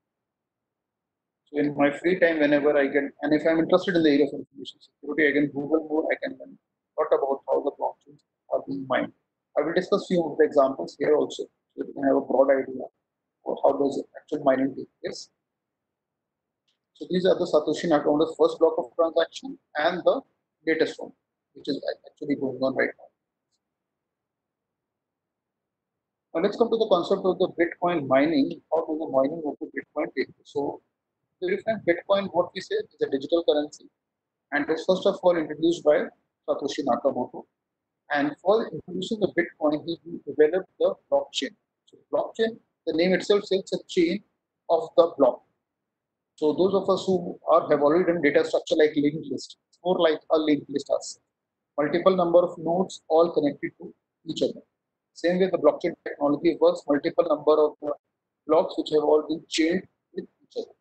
So in my free time, whenever I get, and if I'm interested in the area of information security, I can Google more, I can learn lot about how the blockchains are being mined. I will discuss few of the examples here also, so you can have a broad idea of how does actual mining take place. So these are the Satoshi Nakamoto's first block of transaction and the latest one, which is actually going on right now. Now let's come to the concept of the Bitcoin mining. How does the mining of the Bitcoin take place? So, to define Bitcoin, what we say is a digital currency, and it's first of all introduced by Satoshi Nakamoto. And for introducing the Bitcoin, he developed the blockchain. So, blockchain, the name itself says it's a chain of the block. So, those of us who are have already done data structure like linked list, it's more like a linked list as multiple number of nodes all connected to each other. Same way the blockchain technology works, multiple number of the blocks which have all been chained with each other.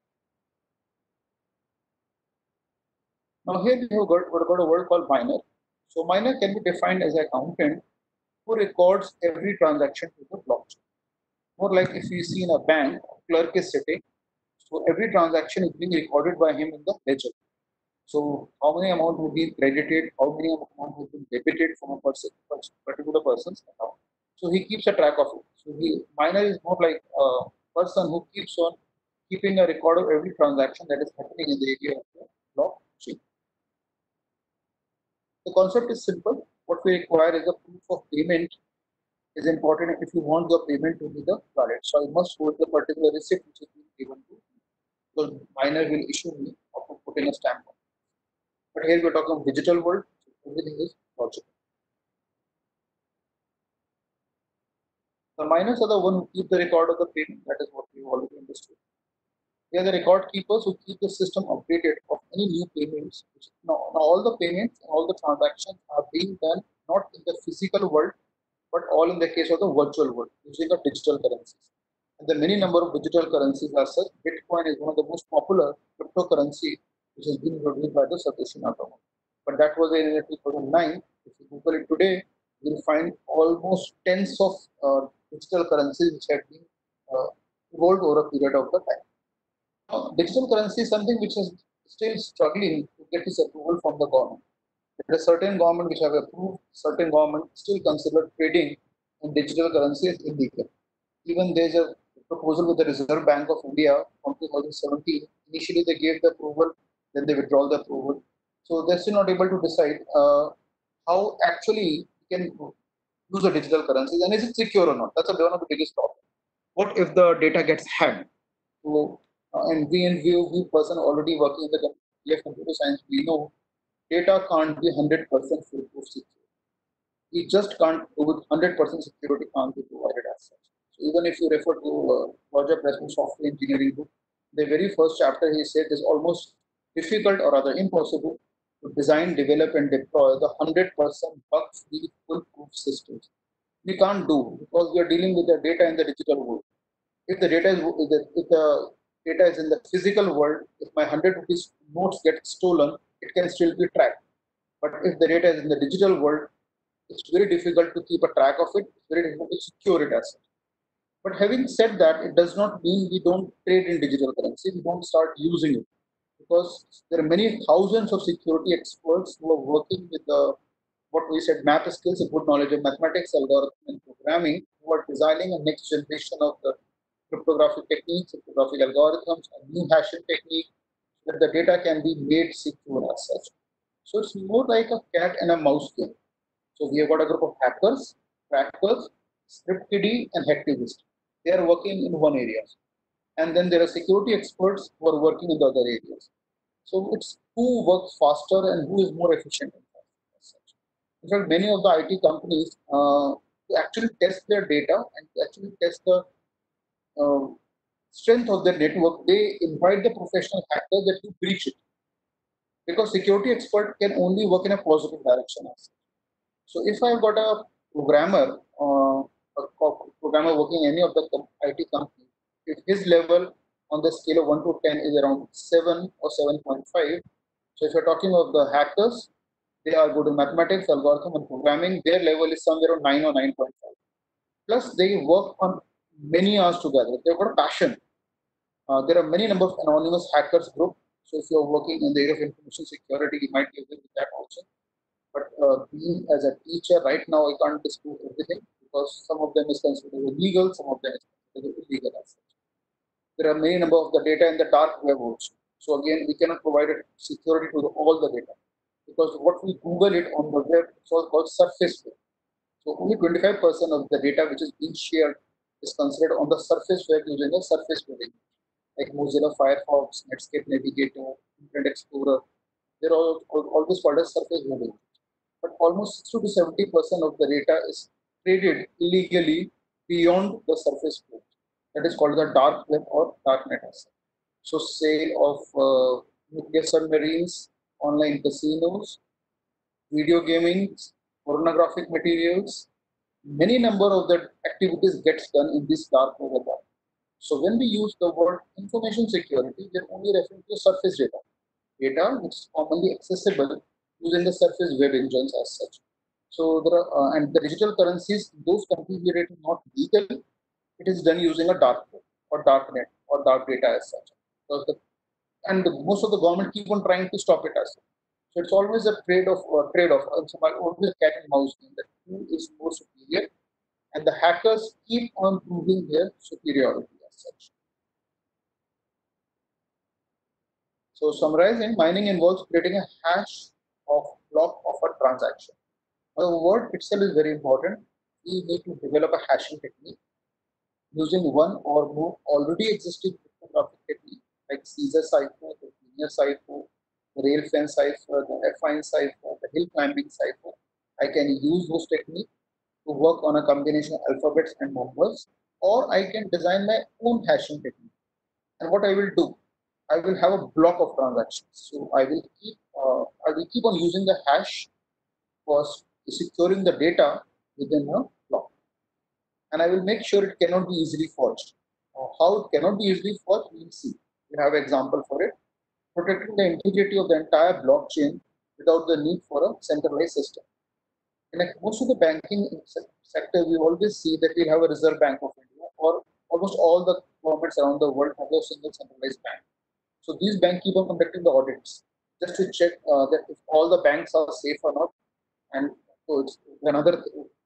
Now here we have got, got a word called miner. So miner can be defined as an accountant who records every transaction to the blockchain. More like if you see in a bank, clerk is sitting, so every transaction is being recorded by him in the ledger. So how many amount will be credited, how many amount will be debited from a person, particular person's account. So he keeps a track of it. So he miner is more like a person who keeps on keeping a record of every transaction that is happening in the area of the blockchain. The concept is simple. What we require is a proof of payment is important if you want the payment to be the valid. So I must hold the particular receipt which is being given to me. So miner will issue me or putting a stamp on. But here we're talking of digital world, so everything is logical. The miners are the one who keep the record of the payment. That is what we've already understood. They are the record keepers who keep the system updated of any new payments. Now, now all the payments, all the transactions are being done not in the physical world, but all in the case of the virtual world using the digital currencies. And the many number of digital currencies are such. Bitcoin is one of the most popular cryptocurrency which has been produced by the Satoshi Nakamoto. But that was in two thousand nine. If you Google it today, you will find almost tens of uh, digital currencies which have been uh, evolved over a period of the time. Now, digital currency is something which is still struggling to get its approval from the government. There are certain government which have approved, certain government still consider trading in digital currency as illegal. Even there's a proposal with the Reserve Bank of India from two thousand seventeen. Initially, they gave the approval, then they withdraw the approval. So they're still not able to decide uh, how actually we can use a digital currency and is it secure or not. That's one of the biggest problems. What if the data gets hacked? So, uh, and we and we, we person already working in the computer science, we know data can't be one hundred percent foolproof secure. We just can't do it one hundred percent security can't be provided as such. So even if you refer to uh, Roger Preston's software engineering book, the very first chapter he said is almost difficult or rather impossible to design, develop, and deploy the one hundred percent bug-free foolproof systems. We can't do because we are dealing with the data in the digital world. If the data is if the, if the data is in the physical world, if my one hundred rupees notes get stolen, it can still be tracked. But if the data is in the digital world, it's very difficult to keep a track of it. It's very difficult to secure it as such. But having said that, it does not mean we don't trade in digital currency. We don't start using it because there are many thousands of security experts who are working with the what we said math skills, a good knowledge of mathematics, algorithm, and programming, who are designing a next generation of the cryptographic techniques, cryptographic algorithms, a new hashing technique, so that the data can be made secure as such. So it's more like a cat and a mouse game. So we have got a group of hackers, crackers, script kiddie, and hacktivists. They are working in one area. And then there are security experts who are working in the other areas. So it's who works faster and who is more efficient. In fact, many of the I T companies uh, actually test their data and actually test the uh, strength of their network. They invite the professional hackers that you breach it because security expert can only work in a positive direction. So if I've got a programmer, uh, a programmer working in any of the I T companies, if his level on the scale of one to ten is around seven or seven point five, so if you're talking of the hackers, they are good in mathematics, algorithm, and programming. Their level is somewhere around nine or nine point five. Plus, they work on many hours together. They've got a passion. Uh, there are many number of anonymous hackers group. So if you're working in the area of information security, you might be aware with that also. But uh, being as a teacher right now, I can't disclose everything because some of them is considered illegal, some of them is considered illegal as such. There are many number of the data in the dark web also. So again, we cannot provide security to the, all the data because what we Google it on the web, it's all called surface web. So only twenty-five percent of the data which is being shared is considered on the surface web using the surface web, like Mozilla Firefox, Netscape Navigator, Internet Explorer. They're all, all always called as surface web. But almost sixty to seventy percent of the data is traded illegally beyond the surface web. That is called the dark web or darknet. So sale of uh, nuclear submarines, online casinos, video gaming, pornographic materials, many number of the activities gets done in this dark web. So when we use the word information security, we are only referring to surface data, data which is commonly accessible using the surface web engines as such. So there are, uh, and the digital currencies, those countries where it is not legal, it is done using a dark web or dark net or dark data as such. So the, and the, most of the government keep on trying to stop it as such. So it's always a trade of uh, trade off. Also, always a cat and mouse game. That who is more superior, and the hackers keep on proving their superiority as such. So summarizing, mining involves creating a hash of block of a transaction. Now, the word itself is very important. We need to develop a hashing technique using one or more already existing cryptographic technique like Caesar cipher, the linear cipher, the rail fence cipher, the affine cipher, the hill climbing cipher. I can use those techniques to work on a combination of alphabets and numbers, or I can design my own hashing technique. And what I will do, I will have a block of transactions. So I will keep uh, I will keep on using the hash for securing the data within a block, and I will make sure it cannot be easily forged. Uh, how it cannot be easily forged, we will see. We have an example for it. Protecting the integrity of the entire blockchain without the need for a centralized system. In like most of the banking sector, we always see that we have a Reserve Bank of India, or almost all the governments around the world have a single centralized bank. So these banks keep on conducting the audits just to check uh, that if all the banks are safe or not. And so it's another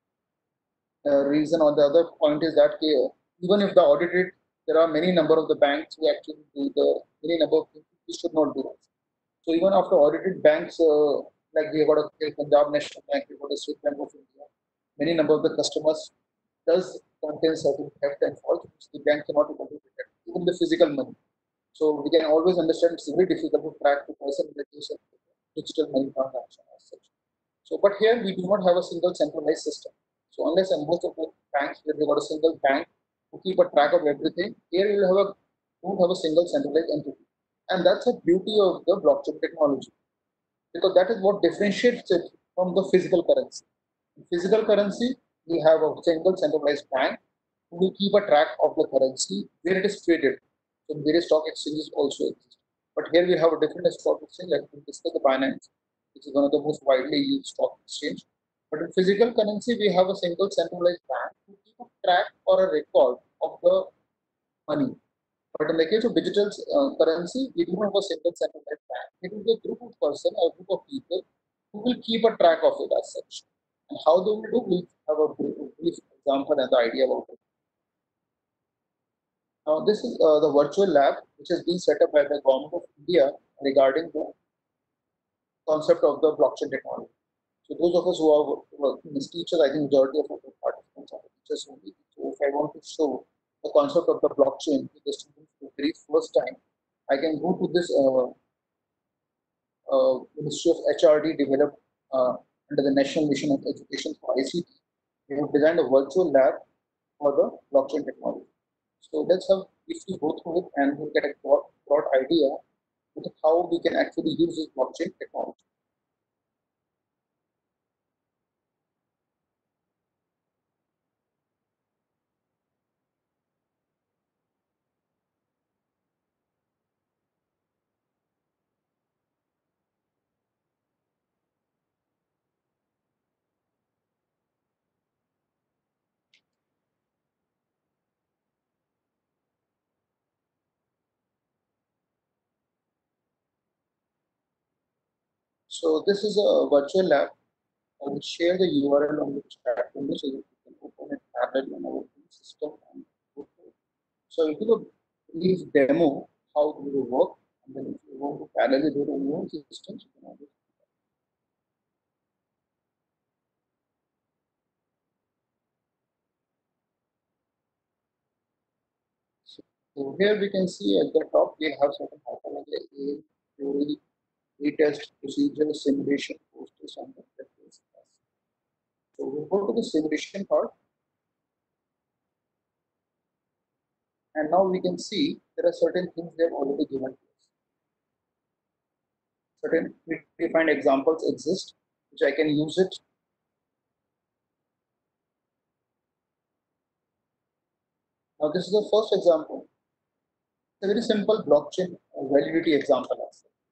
uh, reason, or the other point is that uh, even if the audited, there are many number of the banks who actually do the many number of things we should not do. So even after audited banks, uh, like we got a Punjab National Bank, we got a State Bank of India, many number of the customers does contain certain theft and fault which the bank cannot able to detect, even the physical money. So we can always understand it's very difficult to track the person in the case of digital money transaction as such. So, but here we do not have a single centralized system. So unless and most of the banks where they got a single bank to keep a track of everything, here you have a don't have a single centralized entity. And that's the beauty of the blockchain technology, because that is what differentiates it from the physical currency. In physical currency, we have a single centralized bank who will keep a track of the currency where it is traded. So various stock exchanges also exist. But here we have a different stock exchange, like we discussed the Binance, which is one of the most widely used stock exchange. But in physical currency, we have a single centralized bank to keep a track or a record of the money. But in the case of digital uh, currency, we do not have a single centralized bank. It is a group of person, a group of people who will keep a track of it as such. And how they will do, we'll have a brief, brief example and the idea about it. Now, this is uh, the virtual lab which has been set up by the government of India regarding the concept of the blockchain technology. So those of us who are working as teachers, I think majority of our participants are teachers only. So if I want to show the concept of the blockchain to the students for the very first time, I can go to this uh, uh, Ministry of H R D developed uh, under the National Mission of Education for I C T. We have designed a virtual lab for the blockchain technology. So let's have if we go through it and we'll get a broad, broad idea of how we can actually use this blockchain technology. So this is a virtual lab. I will share the U R L on the chat window so that you can open it parallel on our system. And so if you do a brief demo how it will work, and then if you want to parallel do it on your own systems, you can always So here we can see at the top we have certain hyperledger, A, theory, retest, procedure, simulation, posters, and the reference class. So we'll go to the simulation part. And now we can see there are certain things they have already given to us. Certain predefined examples exist, which I can use it. Now this is the first example. It's a very simple blockchain validity example.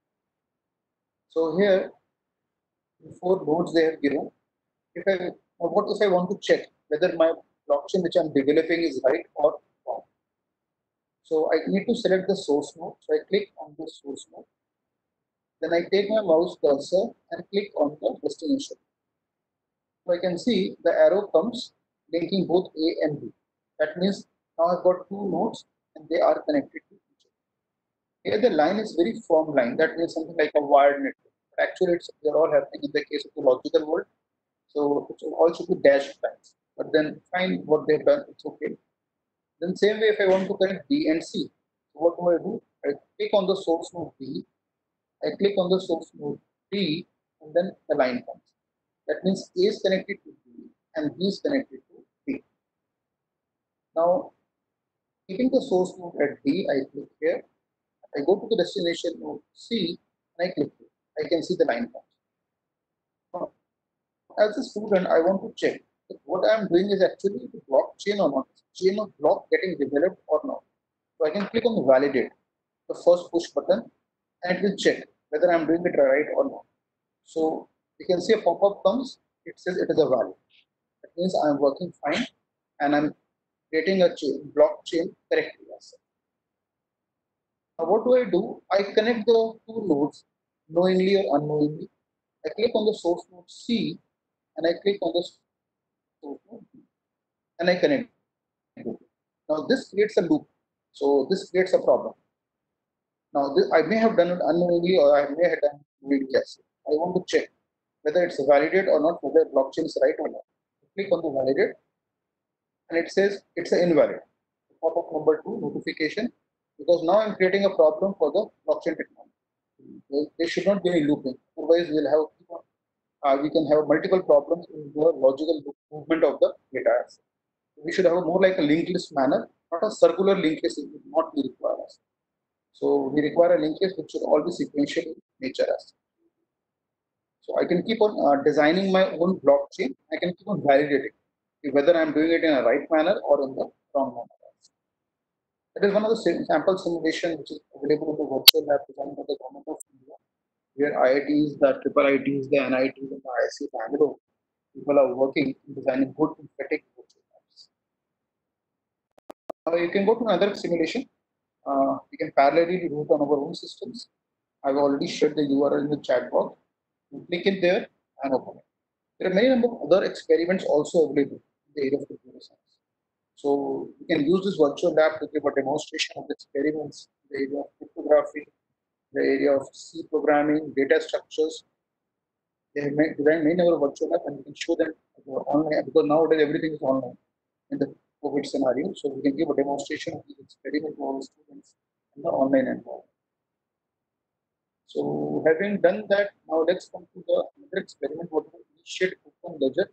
So here, four nodes they have given. If I, what if I want to check whether my blockchain which I'm developing is right or wrong? So I need to select the source node. So I click on the source node. Then I take my mouse cursor and click on the destination. So I can see the arrow comes linking both A and B. That means now I've got two nodes and they are connected to each other. Here the line is very firm line. That means something like a wired network. But actually, it's, they're all happening in the case of the logical world. So it all should be dashed lines. But then find what they've done. It's okay. Then same way, if I want to connect B and C, so what do I do? I click on the source node B. I click on the source node B, and then the line comes. That means A is connected to B and B is connected to B. Now, keeping the source node at B, I click here. I go to the destination node C and I click here. I can see the line comes. Now, as a student, I want to check that what I am doing is actually the blockchain or not, chain of block getting developed or not. So I can click on the validate, the first push button, and it will check whether I am doing it right or not. So you can see a pop-up comes, it says it is a valid. That means I am working fine and I'm creating a chain, blockchain correctly. Now what do I do? I connect the two nodes knowingly or unknowingly. I click on the source node C and I click on the source node B and I connect it. Now this creates a loop. So this creates a problem. Now this, I may have done it unknowingly or I may have done it knowingly. Yes. I want to check whether it's validate or not, whether blockchain is right or not. I click on the validate and it says it's an invalid. Pop-up number two, notification, because now I'm creating a problem for the blockchain technology. There should not be any looping. Otherwise, we'll have uh, we can have multiple problems in the logical movement of the data. We should have a more like a linked list manner, not a circular linked list. It would not be required. So we require a linked list which should all be sequential in nature. So I can keep on uh, designing my own blockchain. I can keep on validating whether I'm doing it in a right manner or in the wrong manner. That is one of the sample simulation which is available in the virtual lab designed by the government of India, where I I Ts, the triple I Ts, the N I Ts, and the I I C Bangalore people are working in designing good synthetic virtual labs. Now you can go to another simulation. Uh, you can parallelly root on our own systems. I've already shared the U R L in the chat box. You click it there and open it. There are many number of other experiments also available in the area of computer science. So you can use this virtual lab to give a demonstration of the experiments in the area of cryptography, the area of C programming, data structures. They have made, designed many number of virtual labs and you can show them online because nowadays everything is online in the COVID scenario. So we can give a demonstration of these experiments to our students in the online environment. So having done that, now let's come to the other experiment, what we initiate open ledger.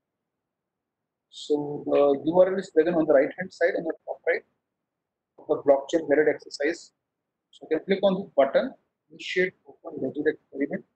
So the U R L is present on the right hand side and the top right of the blockchain valid exercise. So you can click on the button, initiate open ledger experiment.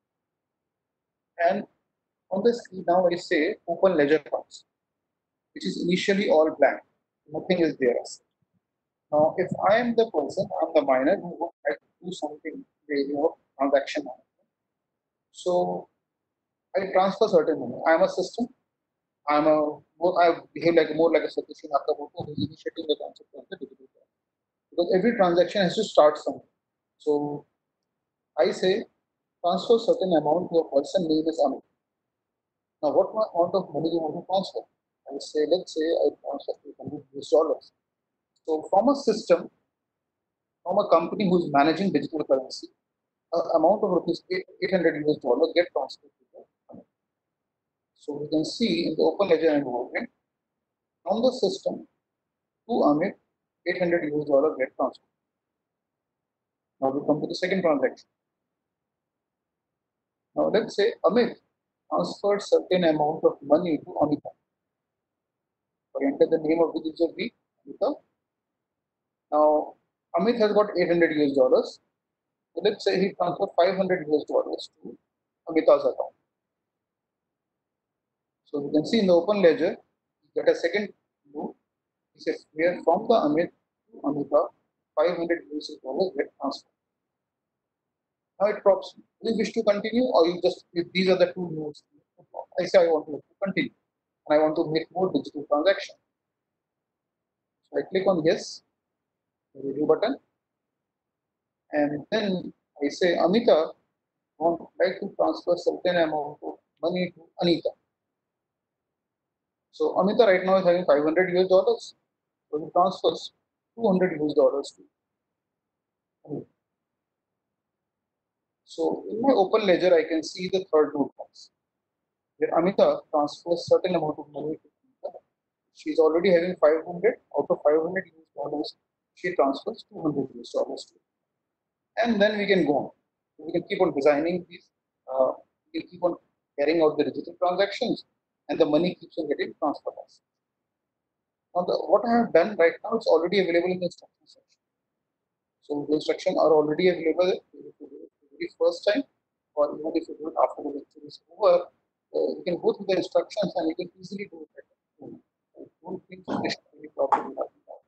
And on the screen now I say open ledger funds, which is initially all blank. Nothing is there. Now if I am the person, I'm the miner who would like to do something in the area of transaction management. So I transfer certain money. I'm a system. I'm a more, I behave like more like a Satoshi Nakamoto who's initiating the concept of the digital currency. Because every transaction has to start somewhere. So I say transfer certain amount to a person name is Amit. Now what amount of money you want to transfer? I say let's say I transfer eight hundred U S dollars. So from a system, from a company who is managing digital currency, an amount of rupees eight hundred U S dollars get transferred to the Amit. So we can see in the open ledger environment, from the system to Amit, eight hundred U S dollars get transferred. Now we come to the second transaction. Now let's say Amit transferred certain amount of money to Amita. So enter the name of the user B, Amita. Now Amit has got eight hundred U S dollars. So let's say he transferred five hundred U S dollars to Amita's account. So you can see in the open ledger, you get a second note. It says here from the Amit to Amita, five hundred U S dollars get transferred. Now it props. Do you wish to continue, or you just, if these are the two notes, I say I want to continue and I want to make more digital transaction. So I click on yes, the review button, and then I say Amita would like to transfer certain amount of money to Anita. So Amita right now is having five hundred U S dollars, so he transfers two hundred U S dollars to Anita. So in my open ledger, I can see the third note box where Amita transfers certain amount of money to Anita. She is already having five hundred. Out of five hundred U S dollars, she transfers two hundred U S dollars to her. And then we can go on. We can keep on designing these. Uh, we can keep on carrying out the digital transactions, and the money keeps on getting transferred. Now, the, what I have done right now, it's already available in the instruction section. So the instructions are already available if you do it the very first time, or even if you do it after the lecture is over. Uh, you can go through the instructions and you can easily do it at home. I don't think there should be any problem in that.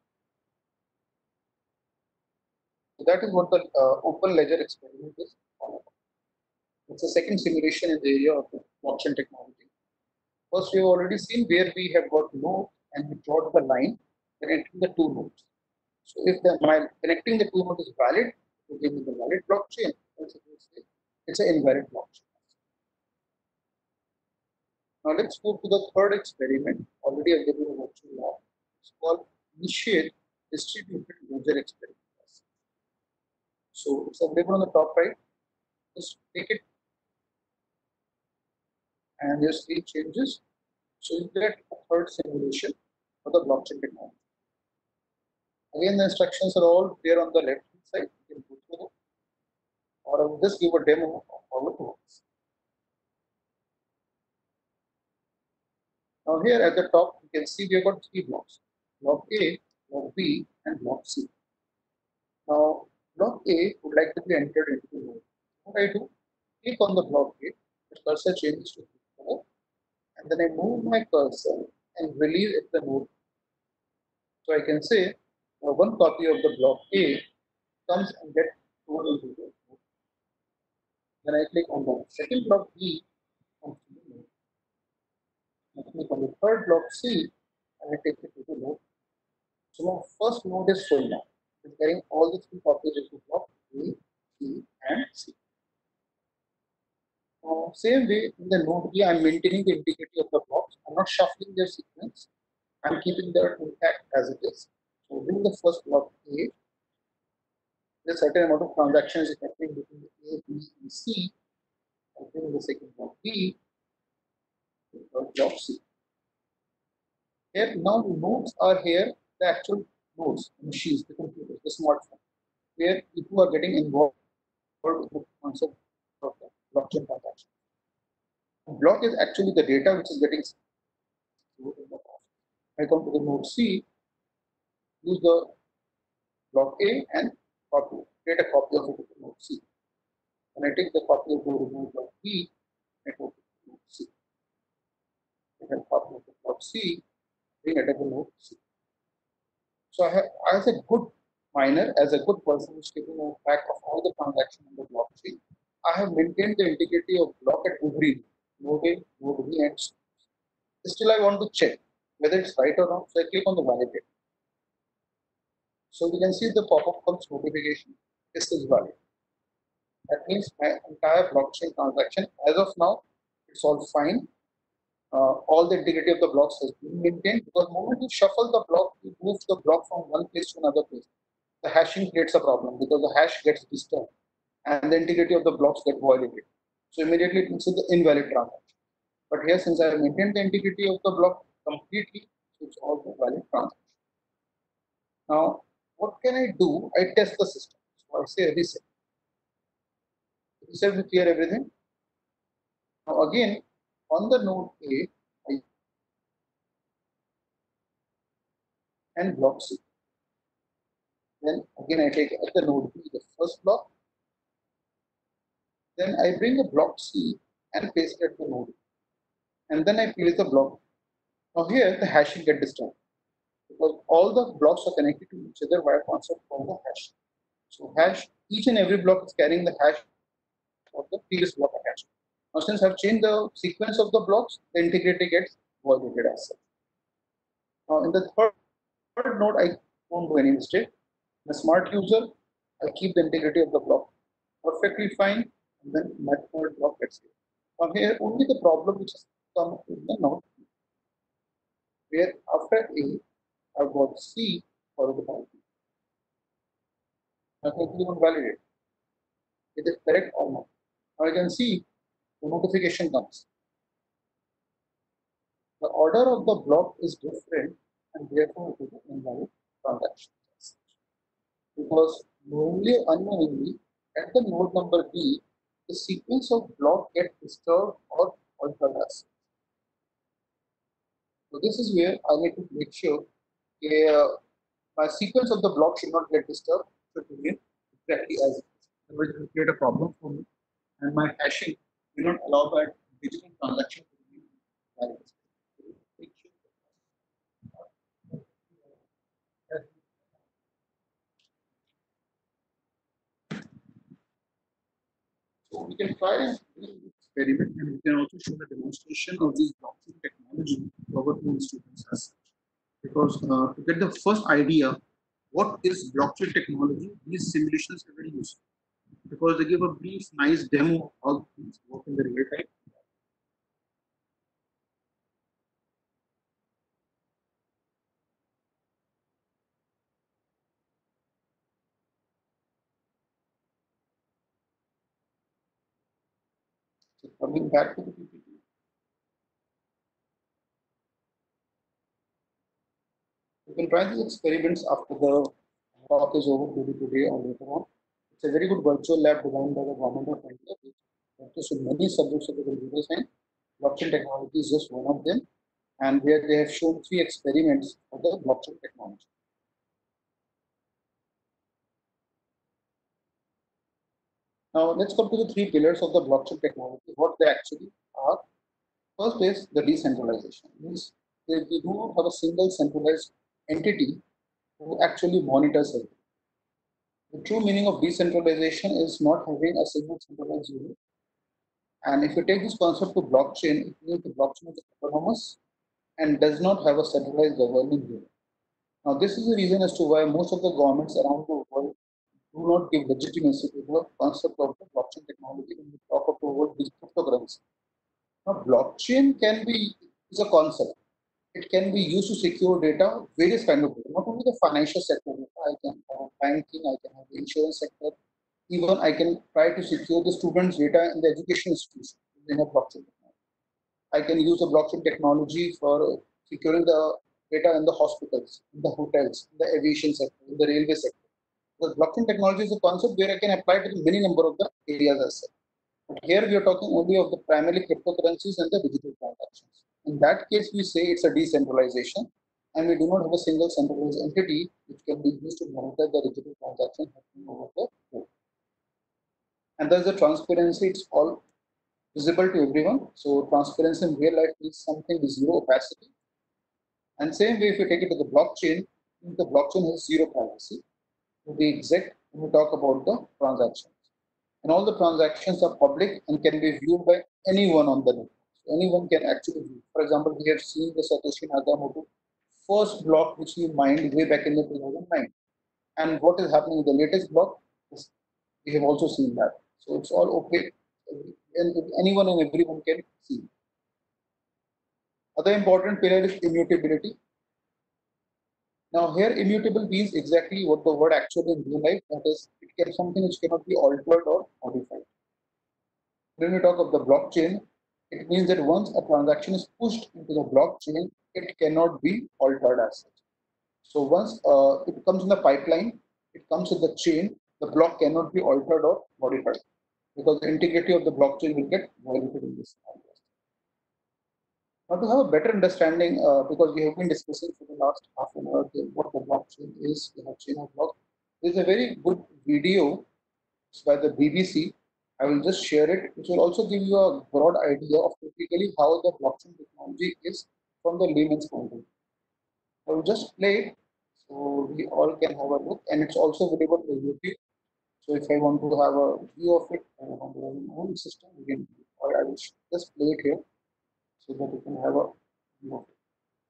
So that is what the uh, open ledger experiment is all about. It's a second simulation in the area of blockchain technology. First, we have already seen where we have got node and we draw the line connecting the two nodes. So if the my connecting the two nodes is valid, we give me the valid blockchain. It's an invalid blockchain. Now let's go to the third experiment already available in virtual lab. It's called initiate distributed ledger experiment. So it's available on the top right. Just take it and your screen changes. So you get a third simulation for the blockchain technology. Again, the instructions are all there on the left hand side. You can go through them. Or I will just give a demo of how it works. Now here at the top, you can see we have got three blocks. Block A, block B, and block C. Now, block A would like to be entered into the node. What I do, click on the block A, the cursor changes to color, and then I move my cursor and release it the node. So I can say uh, one copy of the block A comes and gets stored into the node. Then I click on the second block B, comes to the node. I click on the third block C, and I take it to the node. So now first node is full now. It's carrying all the three copies into block A, B, and C. Now, same way in the node B, I'm maintaining the integrity of the blocks. I'm not shuffling their sequence. I'm keeping that intact as it is. So within the first block A, there's a certain amount of transactions happening between the A, B, and C. And within the second block B, the third block C. Here now the nodes are here, the actual nodes, machines, the computers, the smartphone, where people are getting involved with the concept of the blockchain transaction. The block is actually the data which is getting stored in the block. I come to the node C, use the block A and copy, create a copy of it to node C. When I take the copy of the original block B, I go to node C. I have a copy of the block C, bring it to node C. So I have, as a good miner, as a good person who's keeping a track of all the transactions on the blockchain, I have maintained the integrity of block at every node A, node B, and still I want to check whether it's right or not. So I click on the validate. So we can see the pop-up comes notification. This is valid. That means my entire blockchain transaction, as of now, it's all fine. Uh, all the integrity of the blocks has been maintained, because the moment you shuffle the block, you move the block from one place to another place. The hashing creates a problem because the hash gets disturbed and the integrity of the blocks get violated. So immediately it means the invalid transaction. But here, since I have maintained the integrity of the block completely, so it's all the valid transaction. Now, what can I do? I test the system. So I say reset. Reset will clear everything. Now again, on the node A, I and block C. Then again I take at the node B the first block. Then I bring a block C and paste it at the node. And then I place the block. Now here the hashing get disturbed because all the blocks are connected to each other via concept called the hash. So hash, each and every block is carrying the hash of the previous block attached. Now since I've changed the sequence of the blocks, the integrity gets violated as such. Now in the third, third node, I won't do any mistake. I'm a smart user, I keep the integrity of the block perfectly fine, and then my third block gets here. Now here only the problem which has come in the node, where after A, I've got C followed by B. Now quickly one validate. It is correct or not. Now you can see the notification comes. The order of the block is different and therefore it is an invalid transaction. Because knowingly or unknowingly at the node number B, the sequence of block get disturbed or altered as. So this is where I need to make sure uh, my sequence of the block should not get disturbed, should remain exactly as it is. Otherwise it will create a problem for me and my hashing will not allow that digital transaction to be valid. So we can try and do an experiment and we can also show the demonstration of this blockchain technology to our own students as such. Because uh, to get the first idea, what is blockchain technology, these simulations are very useful because they give a brief, nice demo of how things work in the real time. So coming back to the P P T. You can try these experiments after the talk is over, maybe today or later on. It's a very good virtual lab designed by the government of India, which practice in many subjects of the computer science. Blockchain technology is just one of them, and where they have shown three experiments for the blockchain technology. Now let's come to the three pillars of the blockchain technology, what they actually are. First is the decentralization. Means they, they do not have a single centralized entity who actually monitors it. The true meaning of decentralization is not having a single centralized unit. And if you take this concept to blockchain, it means the blockchain is autonomous and does not have a centralized governing unit. Now, this is the reason as to why most of the governments around the world do not give legitimacy to the concept of the blockchain technology when we talk of the word cryptocurrency. Now, blockchain can be is a concept. It can be used to secure data, various kind of data, not only the financial sector data. I can have banking, I can have the insurance sector. Even I can try to secure the students' data in the education institution in a blockchain technology. I can use the blockchain technology for securing the data in the hospitals, in the hotels, in the aviation sector, in the railway sector. Because blockchain technology is a concept where I can apply to many number of the areas as well. But here we are talking only of the primarily cryptocurrencies and the digital transactions. In that case, we say it's a decentralization, and we do not have a single centralized entity which can be used to monitor the digital transaction happening over the board. And thus the transparency, it's all visible to everyone. So transparency in real life means something with zero opacity. And same way, if you take it to the blockchain, the blockchain has zero privacy. To be exact, when we talk about the transactions. And all the transactions are public and can be viewed by anyone on the network. So anyone can actually view. For example, we have seen the Satoshi Nakamoto first block which he mined way back in the two thousand nine. And what is happening in the latest block, is we have also seen that. So it's all opaque, and anyone and everyone can see. Other important pillar is immutability. Now here immutable means exactly what the word actually in real life, that is, it can something which cannot be altered or modified. When we talk of the blockchain, it means that once a transaction is pushed into the blockchain, it cannot be altered as such. So once uh, it comes in the pipeline, it comes in the chain, the block cannot be altered or modified because the integrity of the blockchain will get violated in this scenario. Now, to have a better understanding, uh, because we have been discussing for the last half an hour the, what the blockchain is, the chain of block, there is a very good video by the B B C. I will just share it, which will also give you a broad idea of typically how the blockchain technology is from the layman's point of view. I will just play it so we all can have a look, and it's also available on YouTube. So if I want to have a view of it, I want to have an own system, we can, or I will just play it here so that you can have a view of it.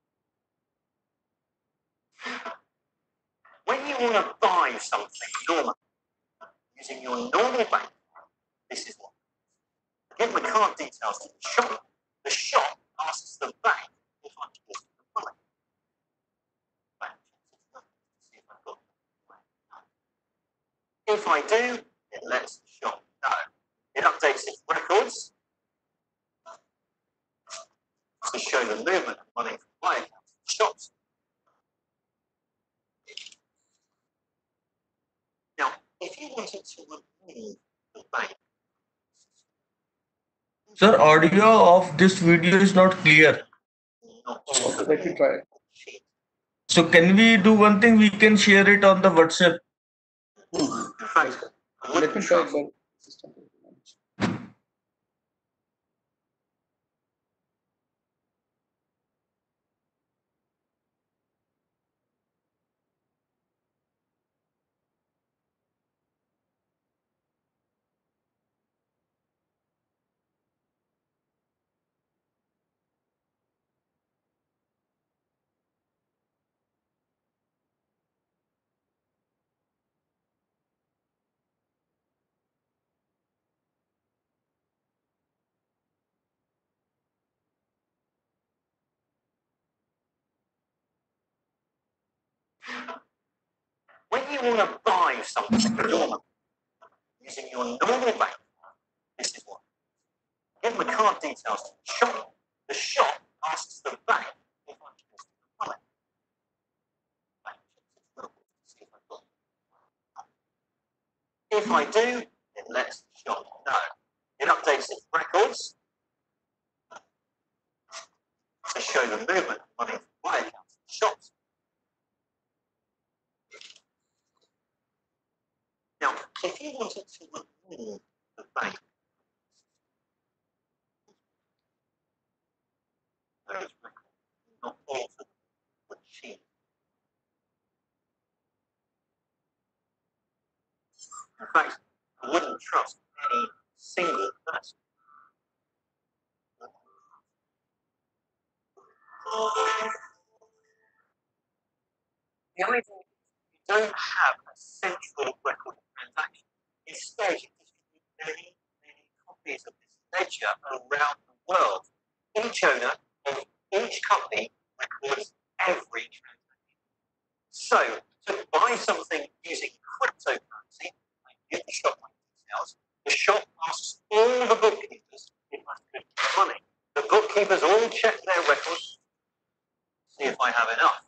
When you want to buy something normal using your normal bank, this is what. Give the card details to the shop. The shop asks the bank if I can give the money. Bank see if I've got the money. If I do, it lets the shop know. It updates its records to show the movement of money from my account to the shops. Now, if you wanted to remove the bank, Sir, audio of this video is not clear. not So let me try it. So can we do one thing? We can share it on the WhatsApp. In fact, I Let wouldn't me try it trust by system. when you want to buy something normal using your normal bank, this is what. Give the card details to the shop. The shop asks the bank if I can give the money. Bank see if I've got the money. If I do, it lets the shop know. It updates its records to show the movement of money from my account to the shops. Now, if you wanted to remove the bank, those records not alter the machine. In fact, I wouldn't trust any single person. The only thing is you don't have a central record of transaction. Instead, you distribute many, many copies of this ledger around the world. Each owner of each company records every transaction. So, to buy something using cryptocurrency, I give the shop my details. The shop asks all the bookkeepers if I could get money. The bookkeepers all check their records, see if I have enough.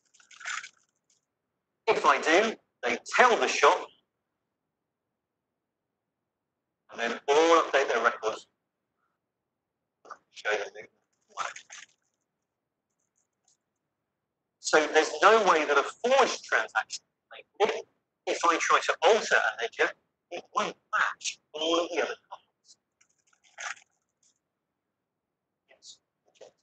If I do, they tell the shop, and then all update their records, show them the money. So there's no way that a forged transaction can make it. If I try to alter a ledger, it won't match all of the other copies. Yes, reject.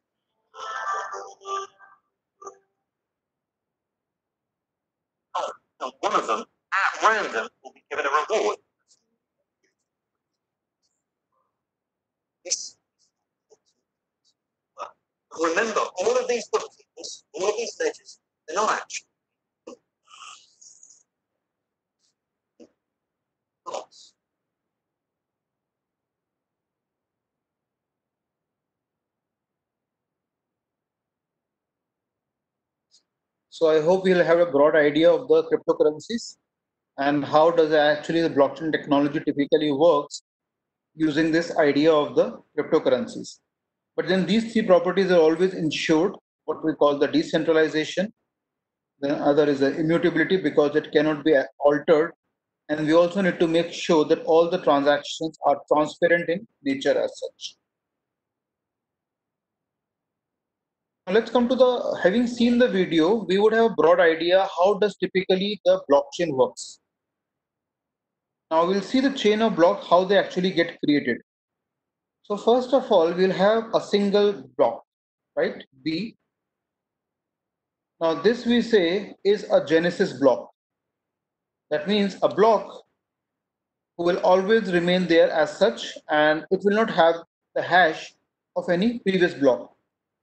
Oh, and one of them, at random, will be given a reward. This remember, all of these bookkeepers, all of these ledgers, they're not actually bots. So I hope we'll have a broad idea of the cryptocurrencies and how does actually the blockchain technology typically works using this idea of the cryptocurrencies. But then these three properties are always ensured, what we call the decentralization, Then other is the immutability because it cannot be altered. And we also need to make sure that all the transactions are transparent in nature as such. Now let's come to the, having seen the video, we would have a broad idea how does typically the blockchain works. Now we'll see the chain of blocks, how they actually get created. So first of all, we'll have a single block, right? B. Now this we say is a genesis block. That means a block will always remain there as such, and it will not have the hash of any previous block.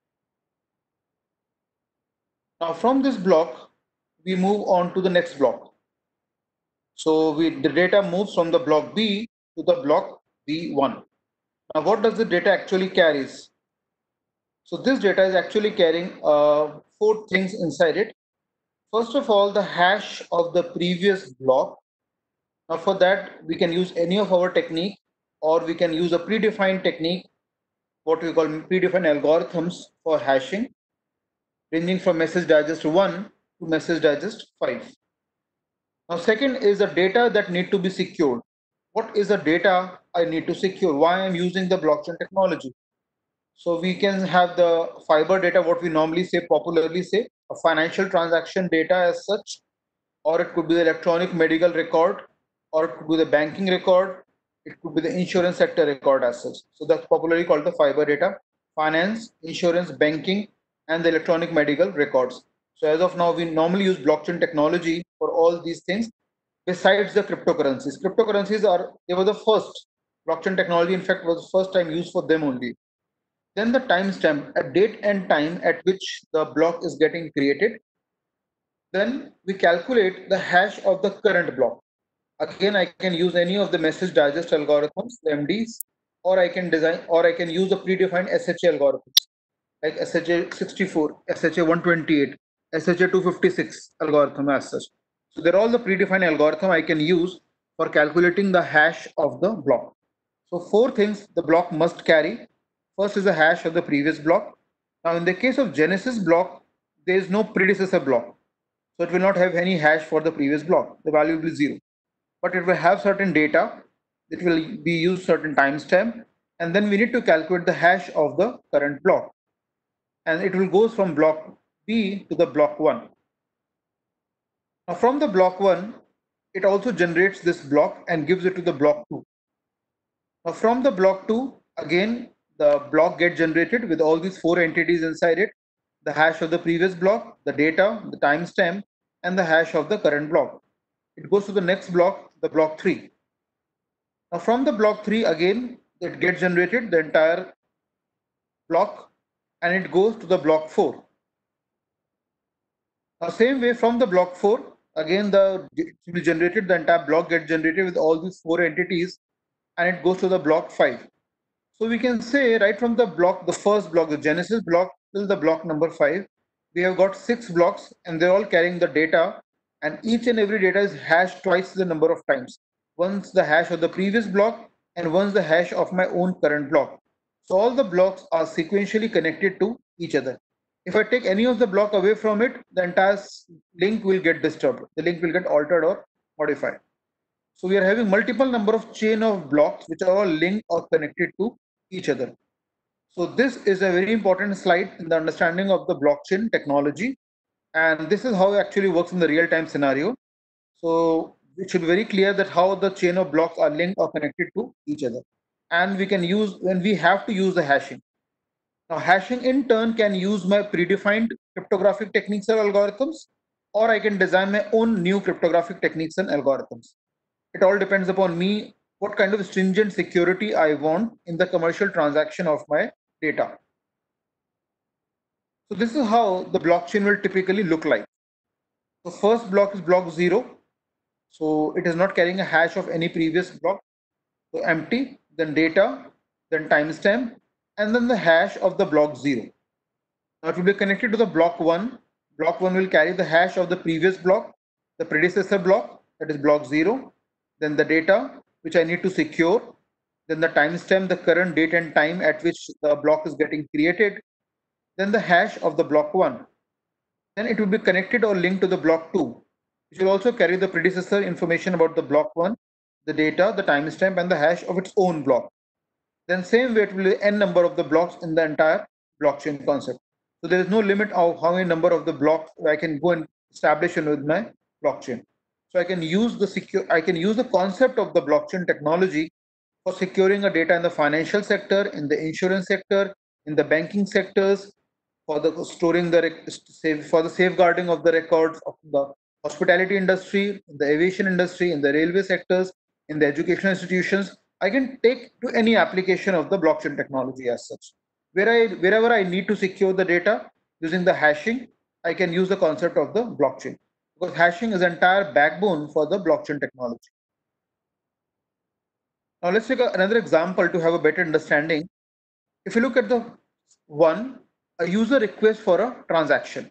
Now from this block, we move on to the next block. So we, the data moves from the block B to the block B one. Now what does the data actually carries? So this data is actually carrying uh, four things inside it. First of all, the hash of the previous block. Now for that, we can use any of our technique, or we can use a predefined technique, what we call predefined algorithms for hashing, ranging from message digest one to message digest five. Now second is the data that need to be secured. What is the data I need to secure? Why I'm using the blockchain technology? So we can have the fiber data, what we normally say, popularly say, a financial transaction data as such, or it could be the electronic medical record, or it could be the banking record, it could be the insurance sector record as such. So that's popularly called the fiber data, finance, insurance, banking, and the electronic medical records. So as of now, we normally use blockchain technology for all these things, besides the cryptocurrencies. Cryptocurrencies are, they were the first. Blockchain technology, in fact, was the first time used for them only. Then the timestamp, a date and time at which the block is getting created. Then we calculate the hash of the current block. Again, I can use any of the message digest algorithms, the M Ds, or I can design, or I can use the predefined S H A algorithms like S H A sixty-four, S H A one twenty-eight, S H A two fifty-six algorithm as such. So they're all the predefined algorithm I can use for calculating the hash of the block. So four things the block must carry. First is the hash of the previous block. Now in the case of Genesis block, there is no predecessor block. So it will not have any hash for the previous block. The value will be zero. But it will have certain data. It will be used certain timestamp. And then we need to calculate the hash of the current block. And it will go from block B to the block one. Now from the block one, it also generates this block and gives it to the block two. Now from the block two, again, the block gets generated with all these four entities inside it, the hash of the previous block, the data, the timestamp, and the hash of the current block. It goes to the next block, the block three. Now from the block three, again, it gets generated, the entire block, and it goes to the block four. Now same way from the block four, again, the it will be generated, the entire block gets generated with all these four entities, and it goes to the block five. So we can say right from the block, the first block, the Genesis block, till the block number five, we have got six blocks, and they're all carrying the data, and each and every data is hashed twice the number of times. Once the hash of the previous block, and once the hash of my own current block. So all the blocks are sequentially connected to each other. If I take any of the block away from it, the entire link will get disturbed. The link will get altered or modified. So we are having multiple number of chain of blocks which are all linked or connected to each other. So this is a very important slide in the understanding of the blockchain technology. And this is how it actually works in the real-time scenario. So it should be very clear that how the chain of blocks are linked or connected to each other. And we can use, when we have to use the hashing. Now hashing in turn can use my predefined cryptographic techniques or algorithms, or I can design my own new cryptographic techniques and algorithms. It all depends upon me what kind of stringent security I want in the commercial transaction of my data. So this is how the blockchain will typically look like. The first block is block zero. So it is not carrying a hash of any previous block. So empty, then data, then timestamp, and then the hash of the block zero. Now it will be connected to the block one. Block one will carry the hash of the previous block, the predecessor block, that is block zero, then the data which I need to secure, then the timestamp, the current date and time at which the block is getting created, then the hash of the block one. then it will be connected or linked to the block two, which will also carry the predecessor information about the block one, the data, the timestamp, and the hash of its own block. Then same way it will be n number of the blocks in the entire blockchain concept. So there is no limit of how many number of the blocks I can go and establish with my blockchain. So I can use the secure, I can use the concept of the blockchain technology for securing a data in the financial sector, in the insurance sector, in the banking sectors, for the storing the for the safeguarding of the records of the hospitality industry, in the aviation industry, in the railway sectors, in the educational institutions. I can take to any application of the blockchain technology as such. Where I, wherever I need to secure the data using the hashing, I can use the concept of the blockchain, because hashing is entire backbone for the blockchain technology. Now let's take a, another example to have a better understanding. If you look at the one, a user request for a transaction.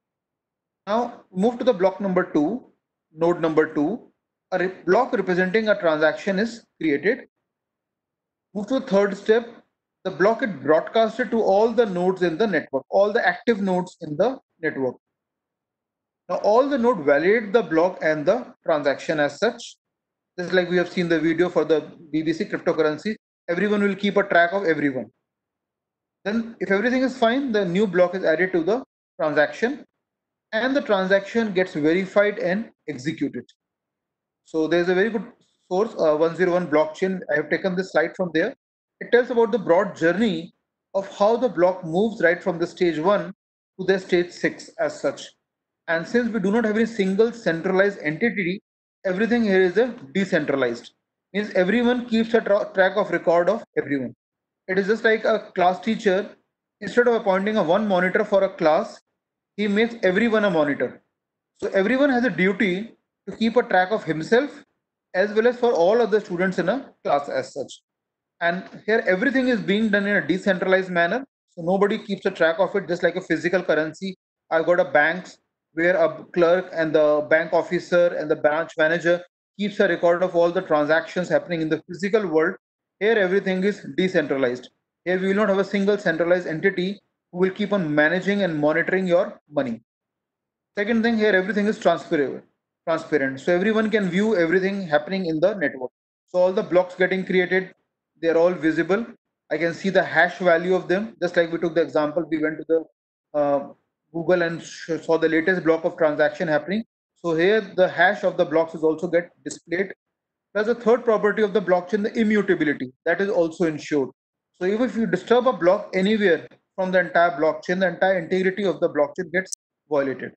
Now move to the block number two, node number two. A re block representing a transaction is created. Move to the third step. The block is broadcasted to all the nodes in the network, all the active nodes in the network. Now all the nodes validate the block and the transaction as such. Just like we have seen the video for the B B C cryptocurrency, everyone will keep a track of everyone. Then if everything is fine, the new block is added to the transaction and the transaction gets verified and executed. So there's a very good source, uh, one oh one blockchain. I have taken this slide from there. It tells about the broad journey of how the block moves right from the stage one to the stage six as such. And since we do not have any single centralized entity, everything here is a decentralized. Means everyone keeps a tra track of record of everyone. It is just like a class teacher. Instead of appointing a one monitor for a class, he makes everyone a monitor. So everyone has a duty to keep a track of himself as well as for all other students in a class as such. And here everything is being done in a decentralized manner. So nobody keeps a track of it, just like a physical currency. I've got a banks where a clerk and the bank officer and the branch manager keeps a record of all the transactions happening in the physical world. Here everything is decentralized. Here we will not have a single centralized entity who will keep on managing and monitoring your money. Second thing, here everything is transparent. Transparent. So everyone can view everything happening in the network. So all the blocks getting created, they are all visible. I can see the hash value of them. Just like we took the example, we went to the uh, Google and saw the latest block of transaction happening. So here the hash of the blocks is also get displayed. There's a third property of the blockchain, the immutability, that is also ensured. So even if you disturb a block anywhere from the entire blockchain, the entire integrity of the blockchain gets violated.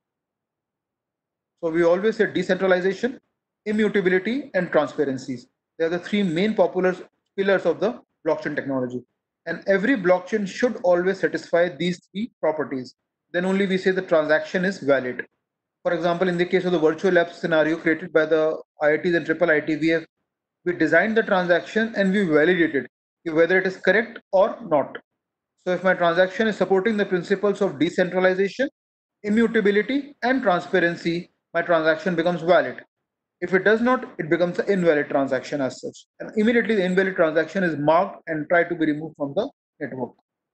So we always say decentralization, immutability, and transparencies. They are the three main popular pillars of the blockchain technology. And every blockchain should always satisfy these three properties. Then only we say the transaction is valid. For example, in the case of the virtual lab scenario created by the I I Ts and triple I T, we have we designed the transaction and we validated whether it is correct or not. So if my transaction is supporting the principles of decentralization, immutability, and transparency, my transaction becomes valid. If it does not, it becomes an invalid transaction as such. And immediately the invalid transaction is marked and tried to be removed from the network.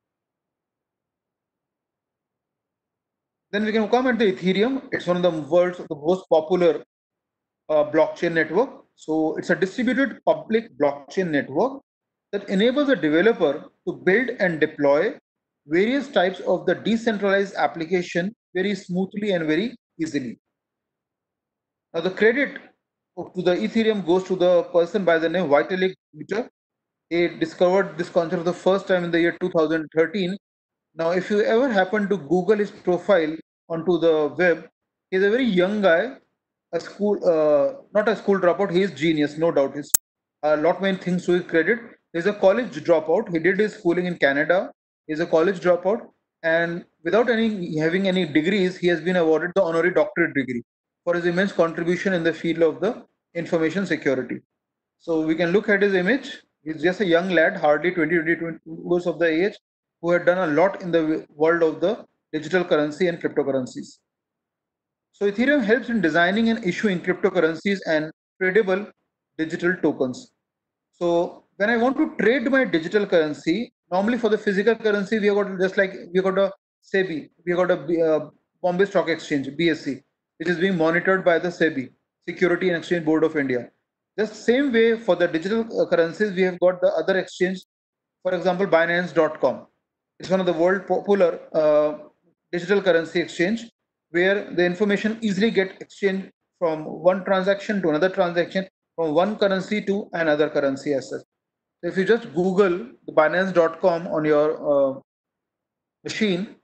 Then we can come at the Ethereum. It's one of the world's the most popular uh, blockchain network. So it's a distributed public blockchain network that enables a developer to build and deploy various types of the decentralized application very smoothly and very easily. Now the credit to the Ethereum goes to the person by the name Vitalik Buterin. He discovered this concept for the first time in the year two thousand thirteen. Now, if you ever happen to Google his profile onto the web, he's a very young guy, a school, uh, not a school dropout. He is genius, no doubt. He's a lot many things to his credit. He's a college dropout. He did his schooling in Canada. He's a college dropout, and without any having any degrees, he has been awarded the honorary doctorate degree for his immense contribution in the field of the information security. So we can look at his image. He's just a young lad, hardly twenty, twenty-two years of the age, who had done a lot in the world of the digital currency and cryptocurrencies. So Ethereum helps in designing and issuing cryptocurrencies and tradable digital tokens. So when I want to trade my digital currency, normally for the physical currency, we have got just like we got a SEBI, we got a uh, Bombay Stock Exchange, B S E, which is being monitored by the SEBI, Security and Exchange Board of India. The same way for the digital uh, currencies, we have got the other exchange, for example, Binance dot com. It's one of the world popular uh, digital currency exchange where the information easily get exchanged from one transaction to another transaction, from one currency to another currency as such. So if you just Google the Binance dot com on your uh, machine,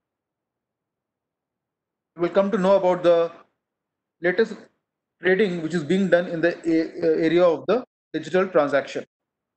you will come to know about the latest trading which is being done in the area of the digital transaction.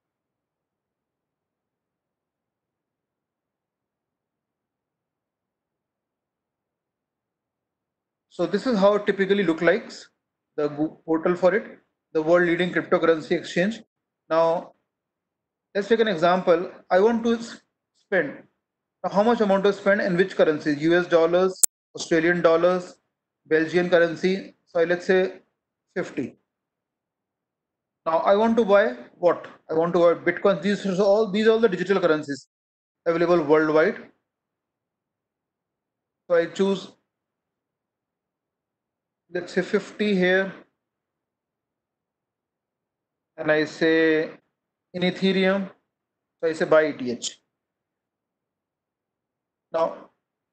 So this is how it typically look like, the portal for it, the world leading cryptocurrency exchange. Now, let's take an example. I want to spend. Now, how much amount to spend in which currencies? U S dollars, Australian dollars, Belgian currency. So let's say fifty. Now I want to buy what? I want to buy Bitcoin. These are all these are all the digital currencies available worldwide. So I choose, let's say fifty here, and I say in Ethereum. So I say buy E T H. Now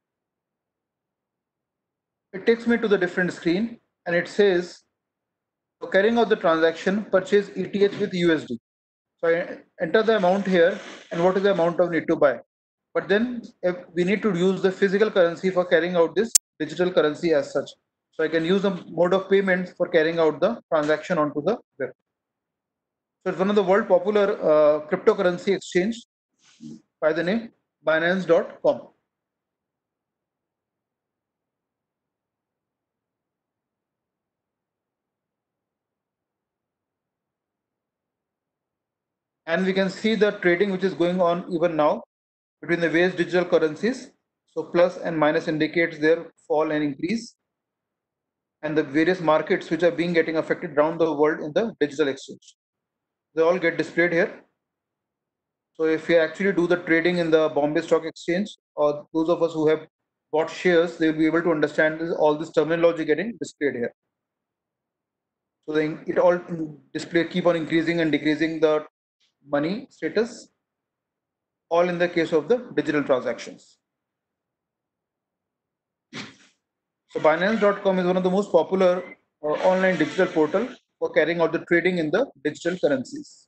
it takes me to the different screen, and it says for carrying out the transaction, purchase E T H with U S D. So I enter the amount here, and what is the amount I need to buy. But then if we need to use the physical currency for carrying out this digital currency as such. So I can use the mode of payment for carrying out the transaction onto the web. So it's one of the world popular uh, cryptocurrency exchange by the name Binance dot com. And we can see the trading which is going on even now between the various digital currencies. So plus and minus indicates their fall and increase, and the various markets which are being getting affected around the world in the digital exchange. They all get displayed here. So if you actually do the trading in the Bombay Stock Exchange, or those of us who have bought shares, they will be able to understand this, all this terminology getting displayed here. So then it all display keep on increasing and decreasing the money status, all in the case of the digital transactions. So Binance dot com is one of the most popular uh, online digital portal for carrying out the trading in the digital currencies.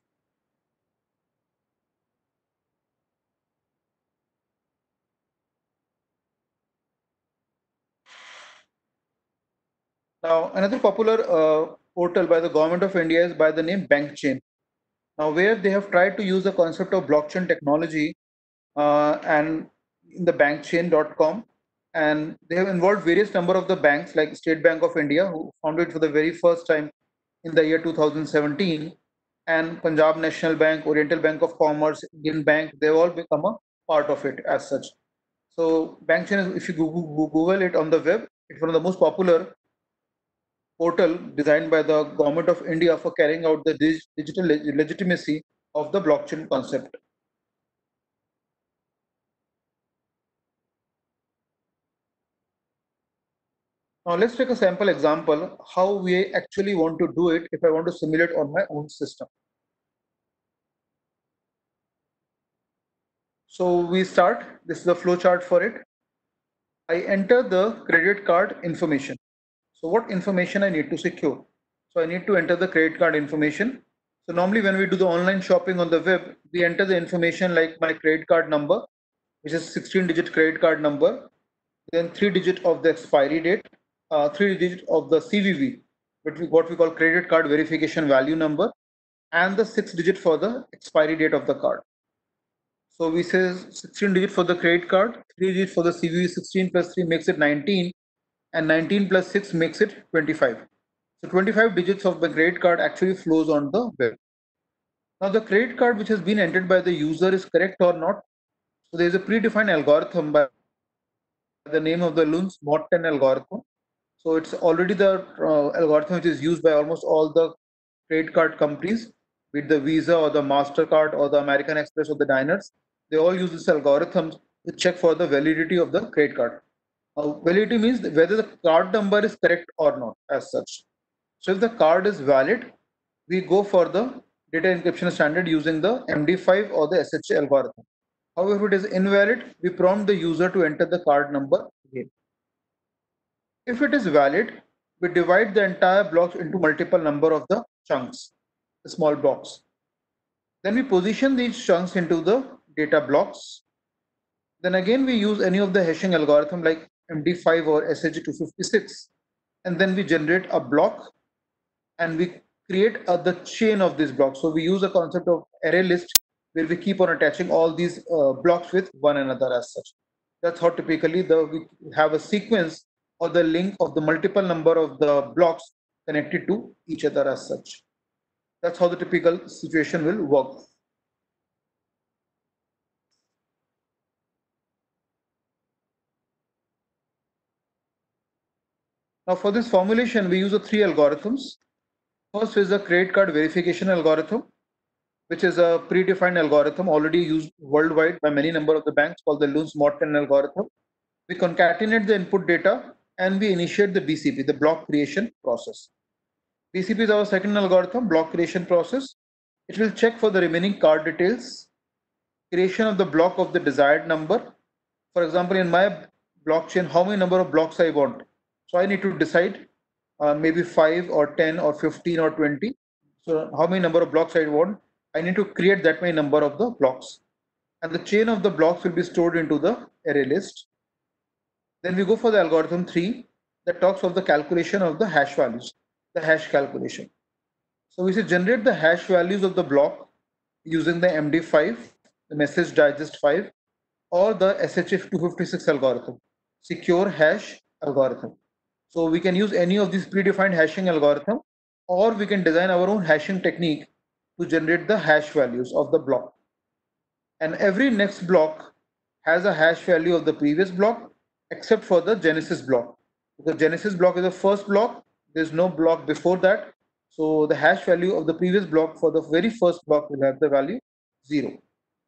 Now, another popular uh, portal by the government of India is by the name BankChain. Now, where they have tried to use the concept of blockchain technology uh, and in the bankchain dot com, and they have involved various number of the banks like State Bank of India, who founded for the very first time in the year two thousand seventeen, and Punjab National Bank, Oriental Bank of Commerce, Indian Bank. They've all become a part of it as such. So BankChain, if you Google, Google it on the web, it's one of the most popular portal designed by the government of India for carrying out the digital legitimacy of the blockchain concept. Now let's take a sample example how we actually want to do it if I want to simulate on my own system. So we start, this is the flow chart for it. I enter the credit card information. So what information I need to secure? So I need to enter the credit card information. So normally when we do the online shopping on the web, we enter the information like my credit card number, which is sixteen digit credit card number, then three digit of the expiry date, uh, three digit of the C V V, what we call credit card verification value number, and the six digit for the expiry date of the card. So we say sixteen digit for the credit card, three digit for the C V V, sixteen plus three makes it nineteen, and nineteen plus six makes it twenty-five. So twenty-five digits of the credit card actually flows on the web. Now the credit card which has been entered by the user is correct or not. So there is a predefined algorithm by the name of the Luns Mod ten algorithm. So it's already the uh, algorithm which is used by almost all the credit card companies, be it the Visa or the MasterCard or the American Express or the Diners. They all use this algorithm to check for the validity of the credit card. Uh, validity means whether the card number is correct or not as such. So if the card is valid, we go for the data encryption standard using the M D five or the S H A algorithm. However, if it is invalid, we prompt the user to enter the card number again. If it is valid, we divide the entire blocks into multiple number of the chunks, the small blocks. Then we position these chunks into the data blocks. Then again, we use any of the hashing algorithm like M D five or S H A two fifty-six, and then we generate a block and we create uh, the chain of these blocks. So we use a concept of array list where we keep on attaching all these uh, blocks with one another as such. That's how typically the we have a sequence or the link of the multiple number of the blocks connected to each other as such. That's how the typical situation will work. Now for this formulation, we use the three algorithms. First is the credit card verification algorithm, which is a predefined algorithm already used worldwide by many number of the banks called the Luns-Morton algorithm. We concatenate the input data and we initiate the B C P, the block creation process. B C P is our second algorithm, block creation process. It will check for the remaining card details, creation of the block of the desired number. For example, in my blockchain, how many number of blocks I want. So I need to decide uh, maybe five or ten or fifteen or twenty. So how many number of blocks I want. I need to create that many number of the blocks. And the chain of the blocks will be stored into the array list. Then we go for the algorithm three that talks of the calculation of the hash values, the hash calculation. So we say generate the hash values of the block using the M D five, the message digest five, or the S H A two fifty-six algorithm, secure hash algorithm. So we can use any of these predefined hashing algorithm, or we can design our own hashing technique to generate the hash values of the block. And every next block has a hash value of the previous block except for the genesis block. The genesis block is the first block, there's no block before that. So the hash value of the previous block for the very first block will have the value zero.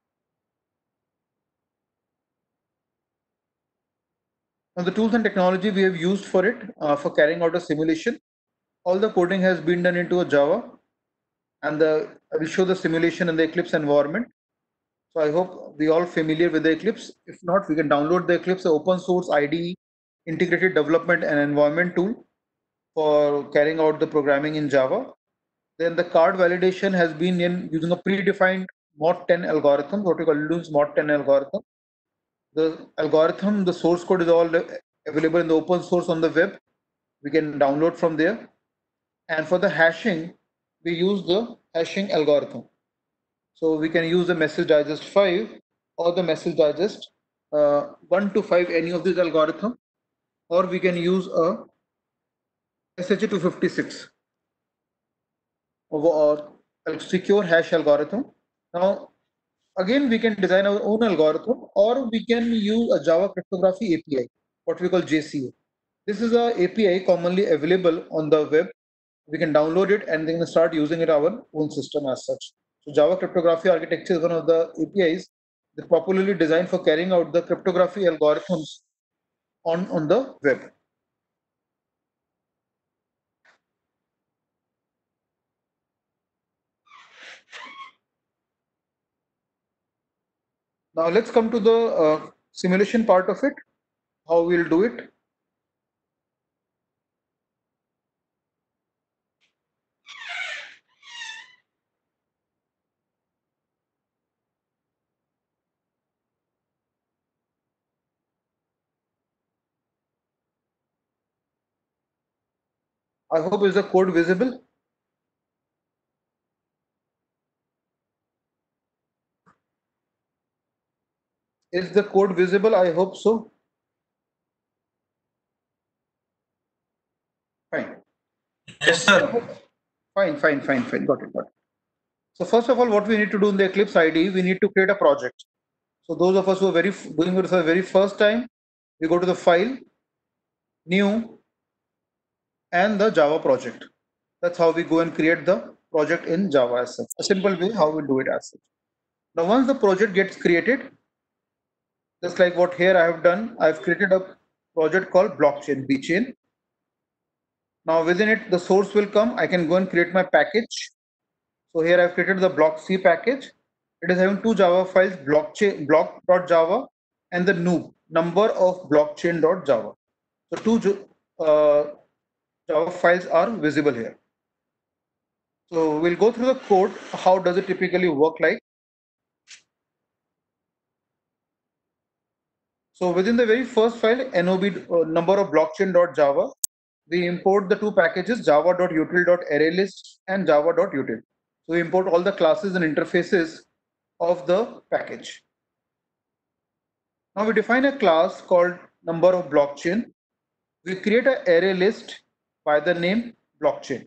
Now the tools and technology we have used for it, uh, for carrying out a simulation, all the coding has been done into a Java, and the, I will show the simulation in the Eclipse environment. So I hope we all familiar with the Eclipse. If not, we can download the Eclipse, the open source I D E, integrated development and environment tool for carrying out the programming in Java. Then the card validation has been in using a predefined mod ten algorithm, what we call Luns mod ten algorithm. The algorithm, the source code is all available in the open source on the web. We can download from there. And for the hashing, we use the hashing algorithm. So we can use the message digest five or the message digest uh, one to five, any of these algorithm, or we can use a S H A two fifty-six or a secure hash algorithm. Now, again, we can design our own algorithm, or we can use a Java cryptography A P I, what we call J C A. This is a A P I commonly available on the web. We can download it and then start using it our own system as such. So Java cryptography architecture is one of the A P Is that popularly designed for carrying out the cryptography algorithms on, on the web. Now let's come to the uh, simulation part of it, how we'll do it. I hope is the code visible. Is the code visible? I hope so. Fine. Yes, sir. Fine, fine, fine, fine. Got it, got it. So first of all, what we need to do in the Eclipse I D E, we need to create a project. So those of us who are very doing it for the very first time, we go to the file, new, and the Java project. That's how we go and create the project in Java as such. A simple way how we do it as such. Now, once the project gets created, just like what here I have done, I've created a project called blockchain, bchain. Now within it, the source will come. I can go and create my package. So here I've created the block C package. It is having two Java files, blockchain block.java and the noob number of blockchain.java. So two uh, Java files are visible here. So we'll go through the code. How does it typically work like? So within the very first file, nob uh, number of blockchain.java, we import the two packages java.util.arraylist and java.util. So we import all the classes and interfaces of the package. Now we define a class called number of blockchain. We create an array list by the name blockchain.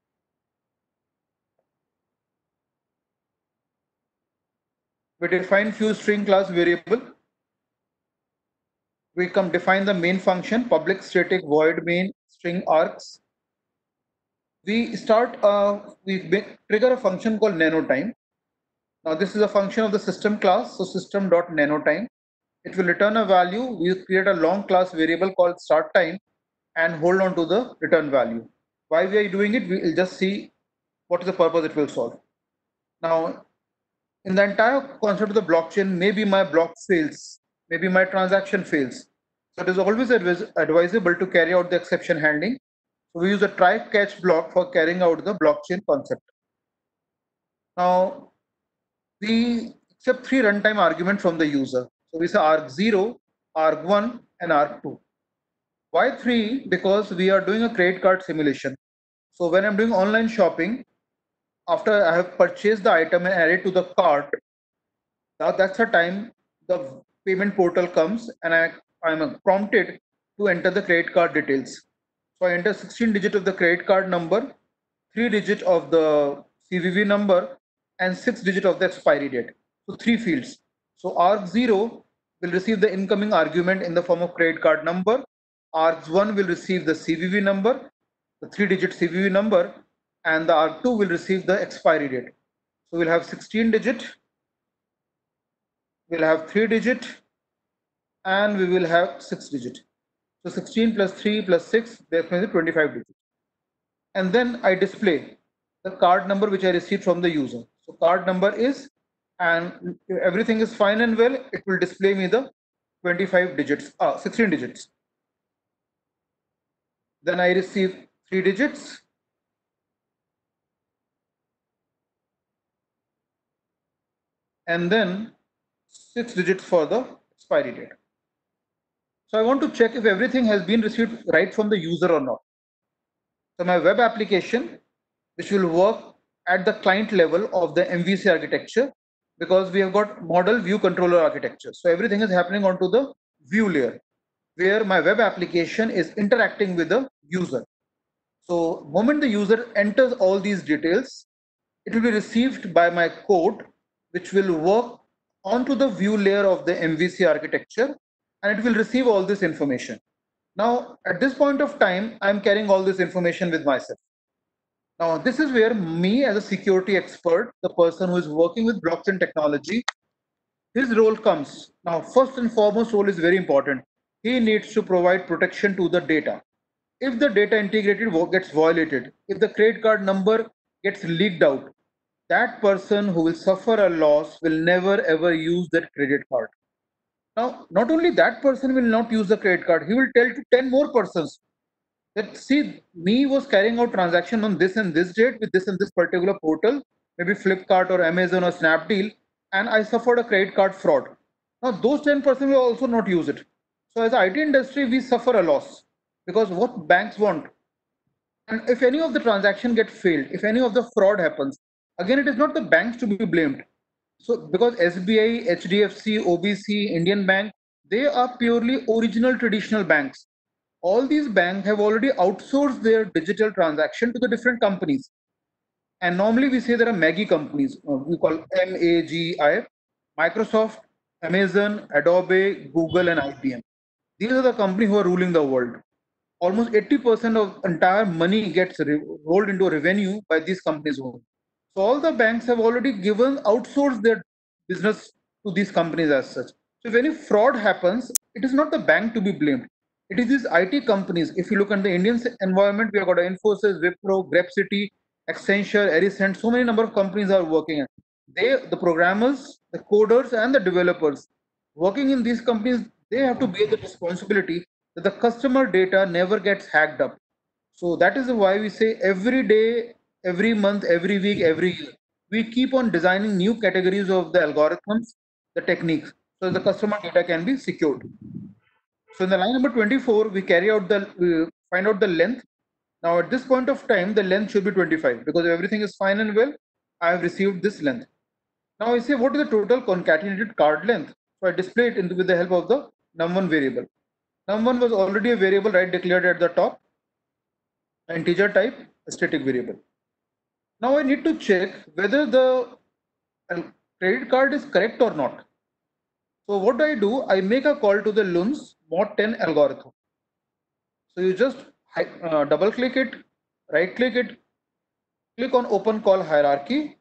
We define few string class variable. We come define the main function, public static void main string args. We start, uh, we trigger a function called nanotime. Now this is a function of the system class, so system.nanotime. It will return a value. We create a long class variable called start time and hold on to the return value. Why we are doing it, we will just see what is the purpose it will solve. Now, in the entire concept of the blockchain, maybe my block fails, maybe my transaction fails. So it is always advis advisable to carry out the exception handling. So we use a try catch block for carrying out the blockchain concept. Now, we accept three runtime arguments from the user. So we say arg zero, arg one, and arg two. Why three? Because we are doing a credit card simulation. So when I'm doing online shopping, after I have purchased the item and added to the cart, now that's the time the payment portal comes and I I'm prompted to enter the credit card details. So I enter sixteen digit of the credit card number, three digit of the C V V number, and six digit of the expiry date. So three fields. So arg zero will receive the incoming argument in the form of credit card number. arg one will receive the C V V number, the three digit C V V number, and the arg two will receive the expiry date. So we'll have sixteen digit, we'll have three digit, and we will have six digit. So sixteen plus three plus six, that means twenty-five digit. And then I display the card number which I received from the user. So card number is, and if everything is fine and well, it will display me the twenty-five digits, ah, sixteen digits. Then I receive three digits. And then six digits for the expiry date. So I want to check if everything has been received right from the user or not. So my web application, which will work at the client level of the M V C architecture, because we have got model view controller architecture. So everything is happening onto the view layer, where my web application is interacting with the user. So moment the user enters all these details, it will be received by my code, which will work onto the view layer of the M V C architecture, and it will receive all this information. Now, at this point of time, I'm carrying all this information with myself. Now, this is where me as a security expert, the person who is working with blockchain technology, his role comes. Now, first and foremost role is very important. He needs to provide protection to the data. If the data integrity gets violated, if the credit card number gets leaked out, that person who will suffer a loss will never ever use that credit card. Now, not only that person will not use the credit card, he will tell to ten more persons that, see, me was carrying out transaction on this and this date with this and this particular portal, maybe Flipkart or Amazon or Snapdeal, and I suffered a credit card fraud. Now, those ten percent will also not use it. So as the I T industry, we suffer a loss, because what banks want, and if any of the transaction get failed, if any of the fraud happens, again, it is not the banks to be blamed. So because S B I, H D F C, O B C, Indian Bank, they are purely original traditional banks. All these banks have already outsourced their digital transaction to the different companies. And normally we say there are Maggie companies, uh, we call M A G I, Microsoft, Amazon, Adobe, Google, and I B M. These are the companies who are ruling the world. Almost eighty percent of entire money gets rolled into revenue by these companies only. So all the banks have already given, outsourced their business to these companies as such. So if any fraud happens, it is not the bank to be blamed. It is these I T companies. If you look at the Indian environment, we have got Infosys, Wipro, Grepcity, Accenture, Ericent. So many number of companies are working. They, the programmers, the coders, and the developers working in these companies, they have to bear the responsibility that the customer data never gets hacked up. So that is why we say every day, every month, every week, every year, we keep on designing new categories of the algorithms, the techniques, so the customer data can be secured. So in the line number twenty-four, we carry out the, we find out the length. Now at this point of time, the length should be twenty-five because if everything is fine and well, I have received this length. Now I say, what is the total concatenated card length? So I display it in, with the help of the num one variable. num one was already a variable, right, declared at the top, integer type, a static variable. Now I need to check whether the credit card is correct or not. So what do I do? I make a call to the Lunds mod ten algorithm. So you just uh, double click it, right click it, click on open call hierarchy,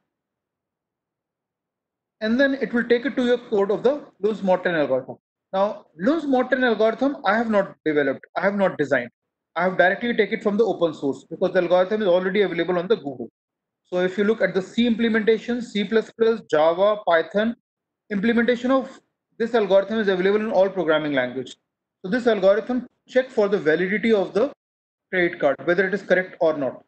and then it will take it to your code of the Lunds mod ten algorithm. Now Lunds mod ten algorithm I have not developed, I have not designed. I have directly taken it from the open source because the algorithm is already available on the Google. So if you look at the C implementation, C plus plus, Java, Python, implementation of this algorithm is available in all programming language. So this algorithm check for the validity of the credit card, whether it is correct or not.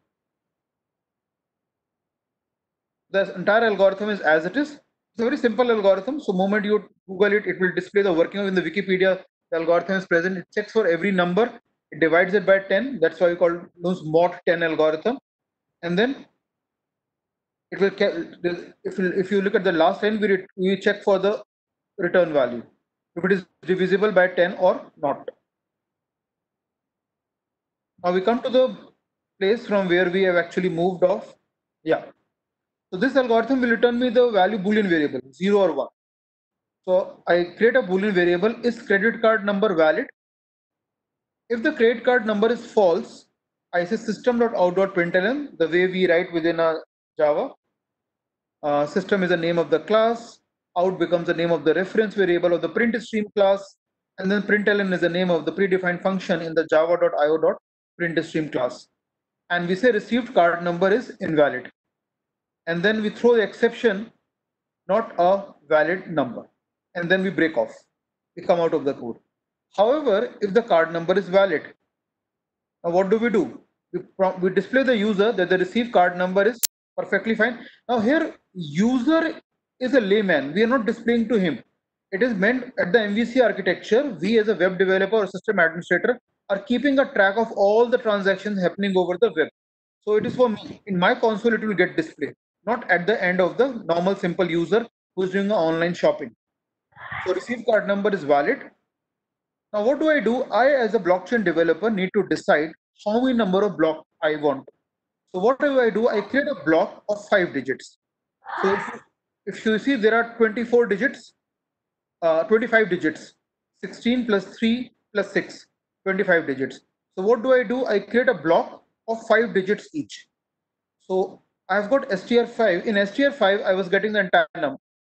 The entire algorithm is as it is. It's a very simple algorithm. So moment you Google it, it will display the working in the Wikipedia. The algorithm is present. It checks for every number. It divides it by ten. That's why we call it mod ten algorithm. And then it will, if you, if you look at the last line, we, we check for the return value, if it is divisible by ten or not. Now we come to the place from where we have actually moved off. Yeah. So this algorithm will return me the value Boolean variable, zero or one. So I create a Boolean variable, is credit card number valid? If the credit card number is false, I say system.out.println, the way we write within a Java. Uh, system is the name of the class, out becomes the name of the reference variable of the print stream class, and then println is the name of the predefined function in the java.io.printstream class. And we say received card number is invalid. And then we throw the exception, not a valid number. And then we break off. We come out of the code. However, if the card number is valid, now what do we do? We, we display the user that the received card number is perfectly fine. Now here user is a layman. We are not displaying to him. It is meant at the M V C architecture. We as a web developer or system administrator are keeping a track of all the transactions happening over the web. So it is for me. In my console, it will get displayed, not at the end of the normal simple user who is doing the online shopping. So received card number is valid. Now what do I do? I as a blockchain developer need to decide how many number of blocks I want. So what do I do? I create a block of five digits. So if you, if you see there are twenty-four digits, uh, twenty-five digits, sixteen plus three plus six, twenty-five digits. So what do I do? I create a block of five digits each. So I've got S T R five. In S T R five, I was getting the entire number.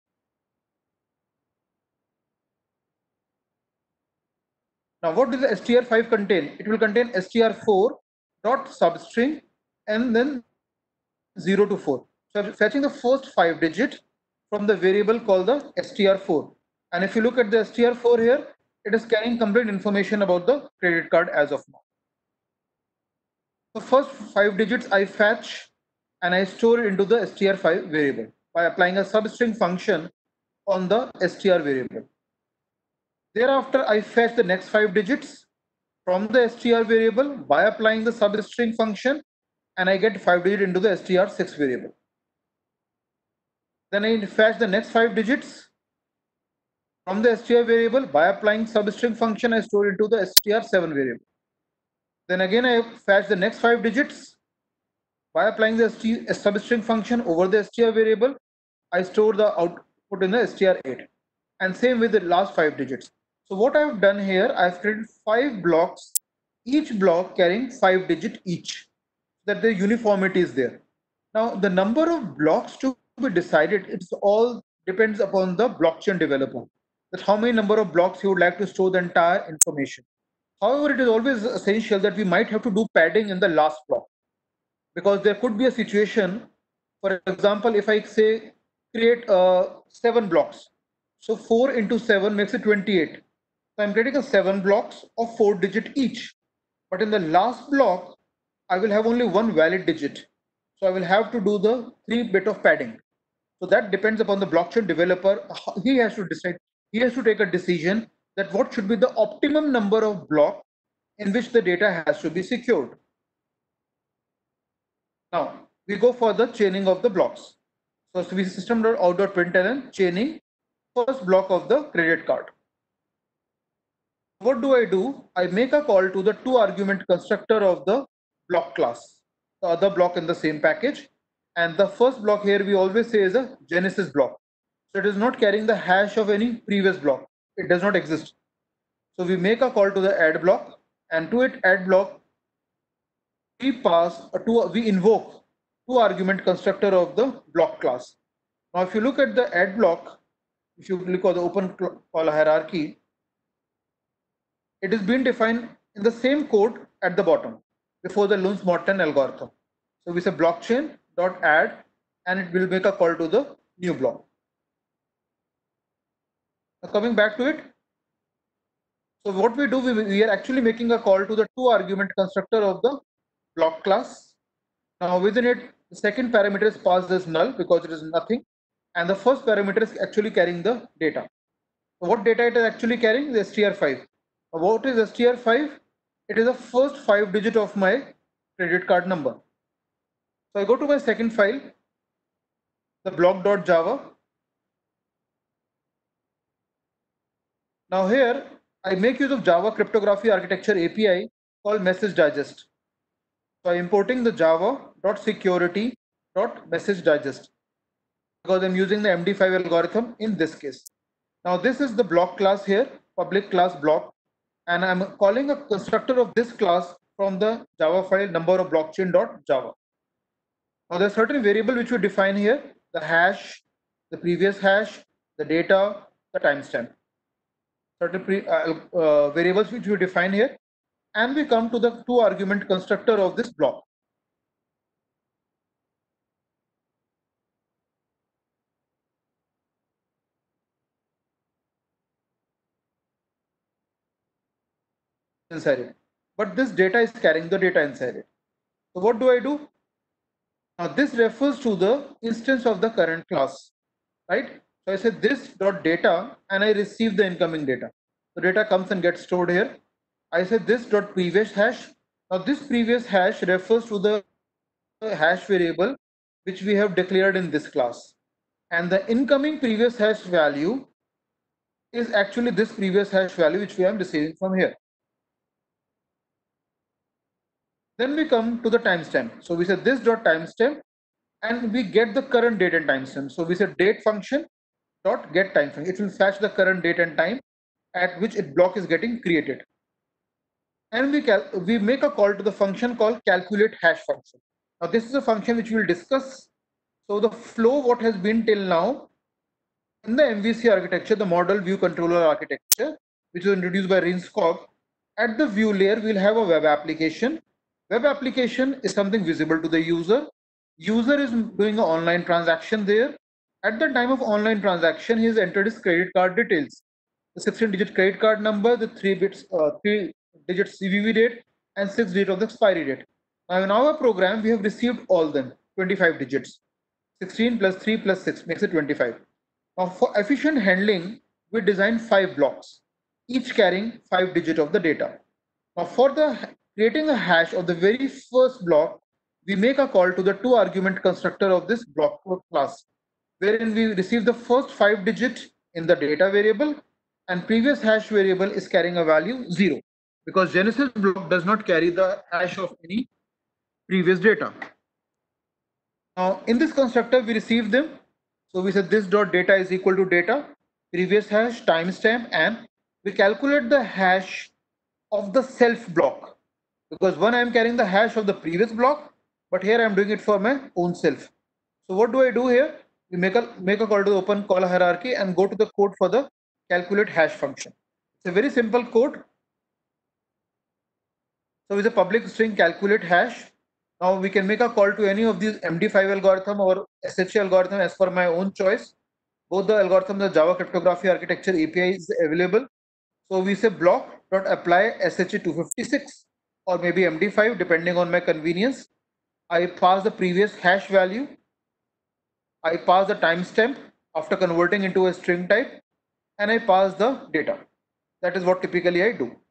Now what does the S T R five contain? It will contain S T R four dot substring and then zero to four. So I'm fetching the first five digit from the variable called the S T R four. And if you look at the S T R four here, it is carrying complete information about the credit card as of now. The first five digits I fetch and I store it into the S T R five variable by applying a substring function on the S T R variable. Thereafter, I fetch the next five digits from the S T R variable by applying the substring function, and I get five digits into the S T R six variable. Then I fetch the next five digits from the S T R variable by applying substring function. I store into the S T R seven variable. Then again I fetch the next five digits by applying the substring function over the S T R variable. I store the output in the S T R eight, and same with the last five digits. So what I've done here, I've created five blocks, each block carrying five digits each, that the uniformity is there. Now the number of blocks to be decided, it's all depends upon the blockchain developer, that how many number of blocks he would like to store the entire information. However, it is always essential that we might have to do padding in the last block, because there could be a situation, for example, if I say create uh, seven blocks, so four into seven makes it twenty-eight. So I'm creating a seven blocks of four digit each, but in the last block, I will have only one valid digit. So I will have to do the three bit of padding. So that depends upon the blockchain developer. He has to decide, he has to take a decision that what should be the optimum number of blocks in which the data has to be secured. Now we go for the chaining of the blocks. So system.out.println chaining first block of the credit card. What do I do? I make a call to the two argument constructor of the block class, the other block in the same package. And the first block here we always say is a genesis block. So it is not carrying the hash of any previous block. It does not exist. So we make a call to the add block, and to it add block, we pass a two, we invoke two argument constructor of the block class. Now if you look at the add block, if you click on the open call hierarchy, it is being defined in the same code at the bottom before the Luhns-Moreton algorithm. So we say blockchain dot add, and it will make a call to the new block. Now coming back to it, so what we do, we, we are actually making a call to the two argument constructor of the block class. Now within it, the second parameter is passed as null because it is nothing, and the first parameter is actually carrying the data. So what data it is actually carrying? The S T R five. What is S T R five? It is the first five digit of my credit card number. So I go to my second file, the block.java. Now here I make use of Java cryptography architecture A P I called message digest. So I'm importing the java.security.message digest because I'm using the M D five algorithm in this case. Now this is the block class here, public class block, and I'm calling a constructor of this class from the Java file number of blockchain.java. Now there's certain variable which we define here, the hash, the previous hash, the data, the timestamp. Certain pre, uh, uh, variables which we define here, and we come to the two argument constructor of this block. Inside it, but this data is carrying the data inside it. So what do I do? Now this refers to the instance of the current class, right? So I say this dot data, and I receive the incoming data. The data comes and gets stored here. I say this dot previous hash. Now this previous hash refers to the hash variable which we have declared in this class, and the incoming previous hash value is actually this previous hash value which we are receiving from here. Then we come to the timestamp. So we say this dot timestamp, and we get the current date and timestamp. So we say date function dot get timestamp. It will fetch the current date and time at which it block is getting created. And we cal we make a call to the function called calculate hash function. Now this is a function which we will discuss. So the flow what has been till now in the M V C architecture, the model view controller architecture, which was introduced by Rinskog, at the view layer we'll have a web application. Web application is something visible to the user. User is doing an online transaction there. At the time of online transaction, he has entered his credit card details, the sixteen digit credit card number, the three bits, uh, three digit C V V date, and six digit of the expiry date. Now in our program, we have received all them, twenty-five digits. sixteen plus three plus six makes it twenty-five. Now for efficient handling, we designed five blocks, each carrying five digit of the data. Now for the creating a hash of the very first block, we make a call to the two argument constructor of this block class, wherein we receive the first five digit in the data variable, and previous hash variable is carrying a value zero, because Genesis block does not carry the hash of any previous data. Now in this constructor we receive them. So we said this dot data is equal to data, previous hash, timestamp, and we calculate the hash of the self block, because one I am carrying the hash of the previous block, but here I am doing it for my own self. So what do I do here? We make a make a call to the open call hierarchy and go to the code for the calculate hash function. It's a very simple code. So with the public string calculate hash, now we can make a call to any of these M D five algorithm or S H A algorithm as per my own choice. Both the algorithms, the Java cryptography architecture A P I is available. So we say block.apply S H A two fifty-six or maybe M D five depending on my convenience. I pass the previous hash value. I pass the timestamp after converting into a string type, and I pass the data. That is what typically I do.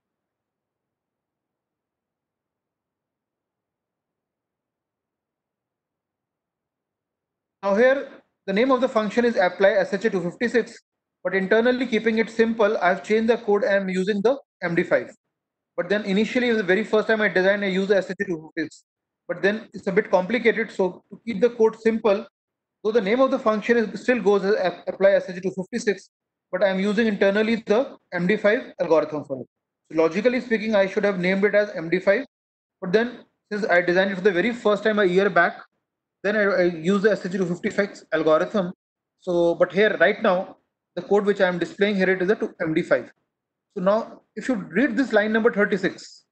Now here, the name of the function is apply S H A two fifty-six, but internally keeping it simple, I've changed the code and I'm using the M D five. But then initially, the very first time I designed, I used the S H A two fifty-six. But then it's a bit complicated. So to keep the code simple, though the name of the function is still goes as apply S H A two fifty-six, but I'm using internally the M D five algorithm for it. So logically speaking, I should have named it as M D five. But then since I designed it for the very first time a year back, then I, I use the S H A two fifty-six algorithm. So, but here right now, the code which I am displaying here, it is a M D five. So now if you read this line number thirty-six,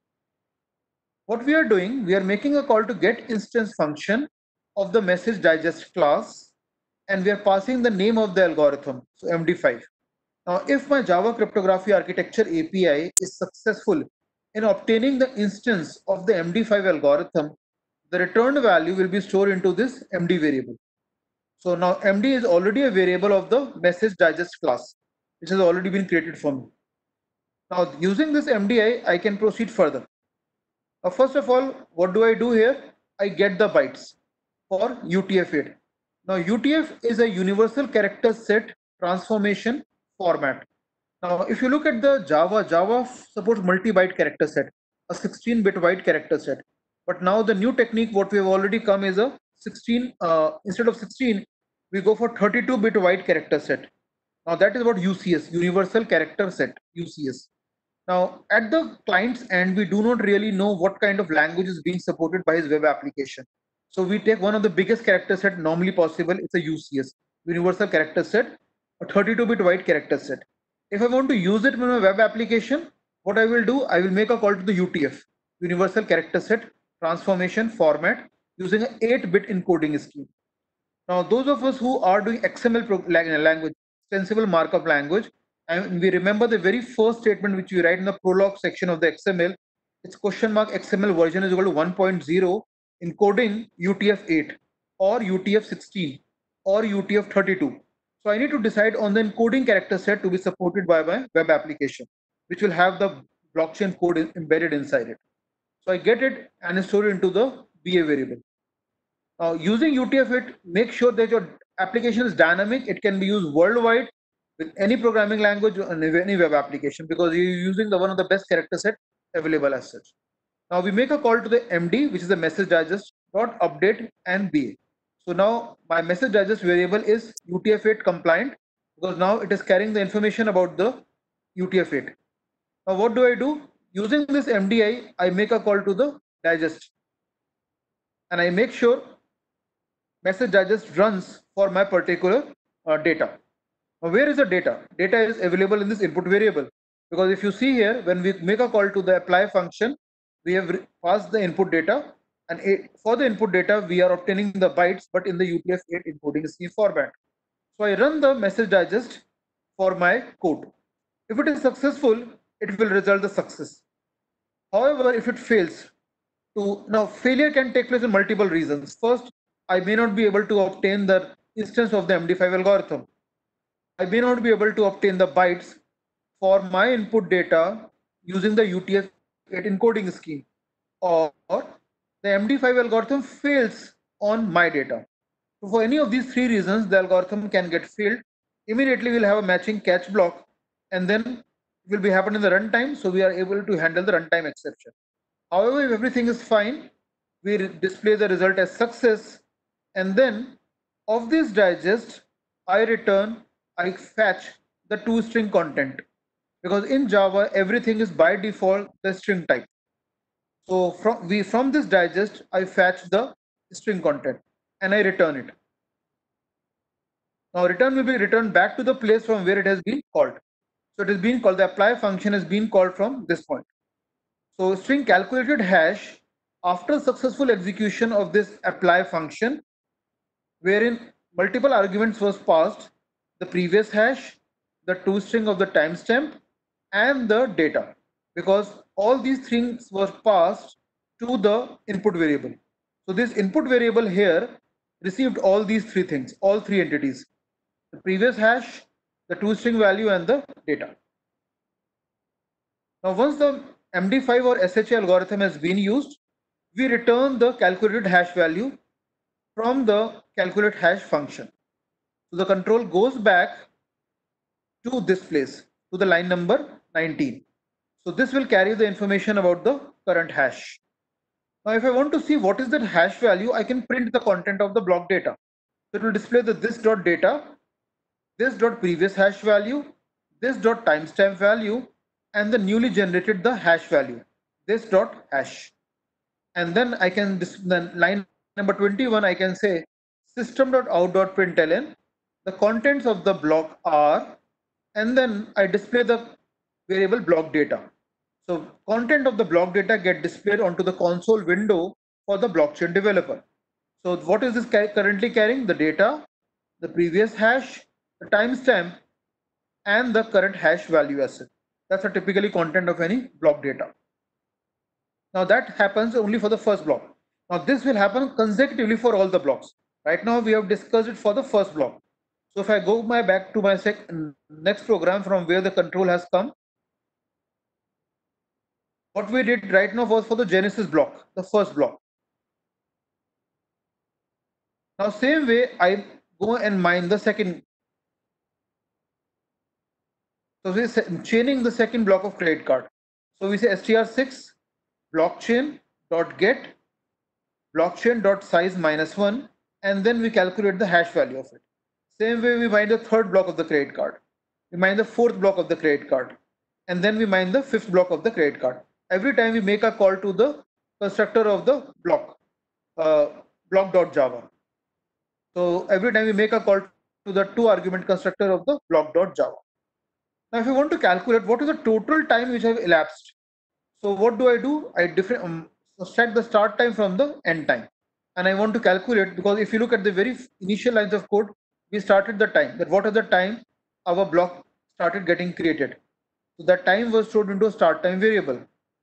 what we are doing, we are making a call to get instance function of the message digest class, and we are passing the name of the algorithm, so M D five. Now, if my Java cryptography architecture A P I is successful in obtaining the instance of the M D five algorithm, the returned value will be stored into this M D variable. So now M D is already a variable of the message digest class, which has already been created for me. Now using this M D I, I can proceed further. Now, first of all, what do I do here? I get the bytes for U T F eight. Now U T F is a universal character set transformation format. Now if you look at the Java, Java supports multi-byte character set, a sixteen bit byte character set. But now the new technique what we have already come is a sixteen, uh, instead of sixteen, we go for thirty-two bit byte character set. Now that is what U C S, universal character set, U C S. Now, at the client's end, we do not really know what kind of language is being supported by his web application. So we take one of the biggest character set normally possible. It's a U C S, universal character set, a thirty-two bit byte character set. If I want to use it in my web application, what I will do, I will make a call to the U T F, universal character set transformation format, using an eight bit encoding scheme. Now, those of us who are doing X M L language, extensible markup language, and we remember the very first statement which we write in the prologue section of the X M L, it's question mark X M L version is equal to one point zero encoding U T F eight or U T F sixteen or U T F thirty-two. So I need to decide on the encoding character set to be supported by my web application, which will have the blockchain code embedded inside it. So I get it and store it into the B A variable. Now using U T F eight, make sure that your application is dynamic. It can be used worldwide with any programming language or any web application, because you're using the one of the best character set available as such. Now we make a call to the M D, which is the message digest dot update and B A. So now my message digest variable is U T F eight compliant, because now it is carrying the information about the U T F eight. Now what do I do? Using this M D I, I make a call to the digest, and I make sure message digest runs for my particular uh, data. Now, where is the data? Data is available in this input variable, because if you see here, when we make a call to the apply function, we have passed the input data, and it, for the input data, we are obtaining the bytes, but in the U T F eight encoding scheme format. So I run the message digest for my code. If it is successful, it will result the success. However, if it fails, to now failure can take place in multiple reasons. First, I may not be able to obtain the instance of the M D five algorithm. I may not be able to obtain the bytes for my input data using the U T F eight encoding scheme, or the M D five algorithm fails on my data. So for any of these three reasons, the algorithm can get failed. Immediately we'll have a matching catch block, and then it will be happen in the runtime, so we are able to handle the runtime exception. However, if everything is fine, we display the result as success, and then of this digest, I return, I fetch the two string content, because in Java everything is by default the string type. So from we from this digest, I fetch the string content and I return it. Now return will be returned back to the place from where it has been called. So it has been called, the apply function has been called from this point. So string calculated hash after successful execution of this apply function, wherein multiple arguments was passed, the previous hash, the toString of the timestamp, and the data, because all these things were passed to the input variable. So this input variable here received all these three things, all three entities: the previous hash, the toString value, and the data. Now once the M D five or S H A algorithm has been used, we return the calculated hash value from the calculate hash function. So the control goes back to this place, to the line number nineteen. So this will carry the information about the current hash. Now if I want to see what is that hash value, I can print the content of the block data. So it will display the this dot data, this dot previous hash value, this dot timestamp value, and the newly generated the hash value, this dot hash. And then I can, this then line number twenty-one, I can say system.out.println, the contents of the block are, and then I display the variable block data. So content of the block data get displayed onto the console window for the blockchain developer. So what is this currently carrying? The data, the previous hash, the timestamp, and the current hash value asset. That's a typically content of any block data. Now that happens only for the first block. Now this will happen consecutively for all the blocks. Right now we have discussed it for the first block. So if I go my back to my next program from where the control has come, what we did right now was for the Genesis block, the first block. Now same way I go and mine the second. So we say chaining the second block of credit card. So we say str six blockchain dot get blockchain dot size minus one, and then we calculate the hash value of it. Same way we mine the third block of the credit card. We mine the fourth block of the credit card, and then we mine the fifth block of the credit card. Every time we make a call to the constructor of the block, uh, block.java. So every time we make a call to the two argument constructor of the block.java. Now if you want to calculate what is the total time which have elapsed, so what do I do? I different um, subtract the start time from the end time, and I want to calculate, because if you look at the very initial lines of code, we started the time, that what is the time our block started getting created. So that time was stored into a start time variable.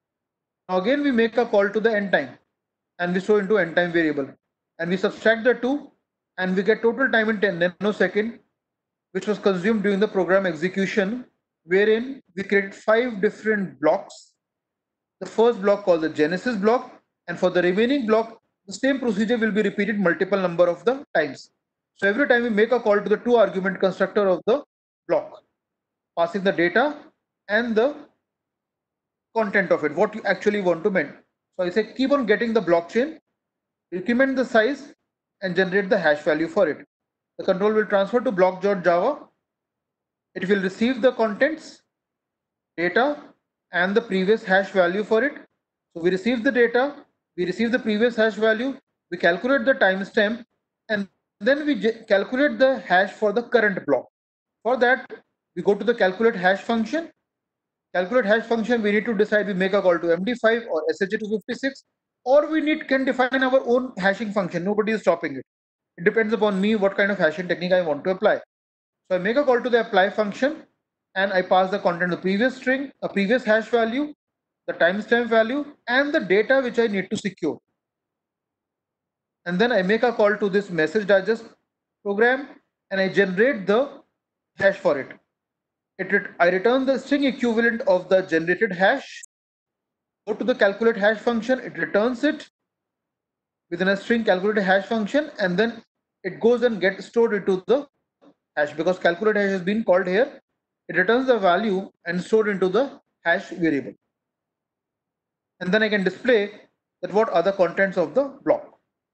Now again we make a call to the end time, and we store into end time variable, and we subtract the two, and we get total time in ten nanosecond, which was consumed during the program execution, wherein we created five different blocks. The first block called the Genesis block, and for the remaining block, the same procedure will be repeated multiple number of the times. So every time we make a call to the two argument constructor of the block, passing the data and the content of it, what you actually want to mean. So I say keep on getting the blockchain, increment the size, and generate the hash value for it. The control will transfer to block.java. It will receive the contents, data, and the previous hash value for it. So we receive the data, we receive the previous hash value, we calculate the timestamp, and then we calculate the hash for the current block. For that, we go to the calculate hash function. Calculate hash function, we need to decide we make a call to M D five or S H A two fifty-six, or we need can define our own hashing function. Nobody is stopping it. It depends upon me what kind of hashing technique I want to apply. So I make a call to the apply function, and I pass the content of the previous string, a previous hash value, the timestamp value, and the data which I need to secure. And then I make a call to this message digest program, and I generate the hash for it. It, I return the string equivalent of the generated hash, go to the calculate hash function, it returns it within a string calculate hash function, and then it goes and gets stored into the hash, because calculate hash has been called here. It returns the value and stored into the hash variable. And then I can display that what are the contents of the block.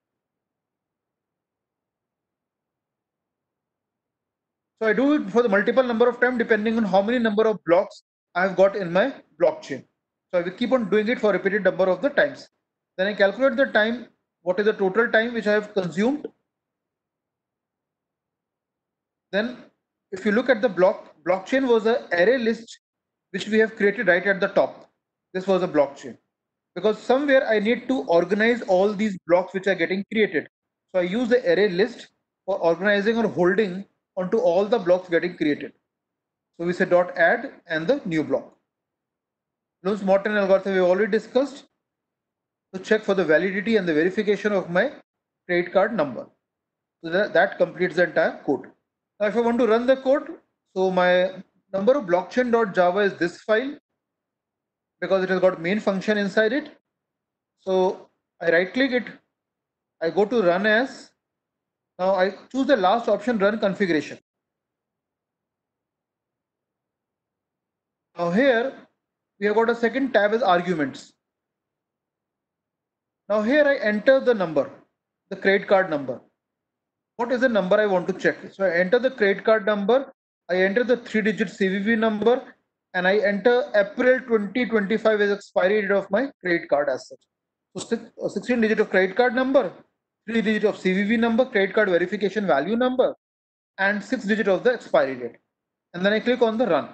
So I do it for the multiple number of times depending on how many number of blocks I have got in my blockchain. So I will keep on doing it for repeated number of the times. Then I calculate the time, what is the total time which I have consumed. Then if you look at the block, blockchain was an array list which we have created right at the top. This was a blockchain. because somewhere I need to organize all these blocks which are getting created. So I use the array list for organizing or holding onto all the blocks getting created. So we say dot add and the new block. Lewis-Morton algorithm we already discussed to check for the validity and the verification of my credit card number. So that, that completes the entire code. Now if I want to run the code, so my number of blockchain.java is this file because it has got main function inside it. So I right click it, I go to run as. Now I choose the last option, run configuration. Now here we have got a second tab as arguments. Now here I enter the number, the credit card number. What is the number I want to check? So I enter the credit card number, I enter the three digit C V V number, and I enter April twenty twenty-five as expiry date of my credit card as such. So sixteen digit of credit card number, three digit of C V V number, credit card verification value number, and six digit of the expiry date. And then I click on the run.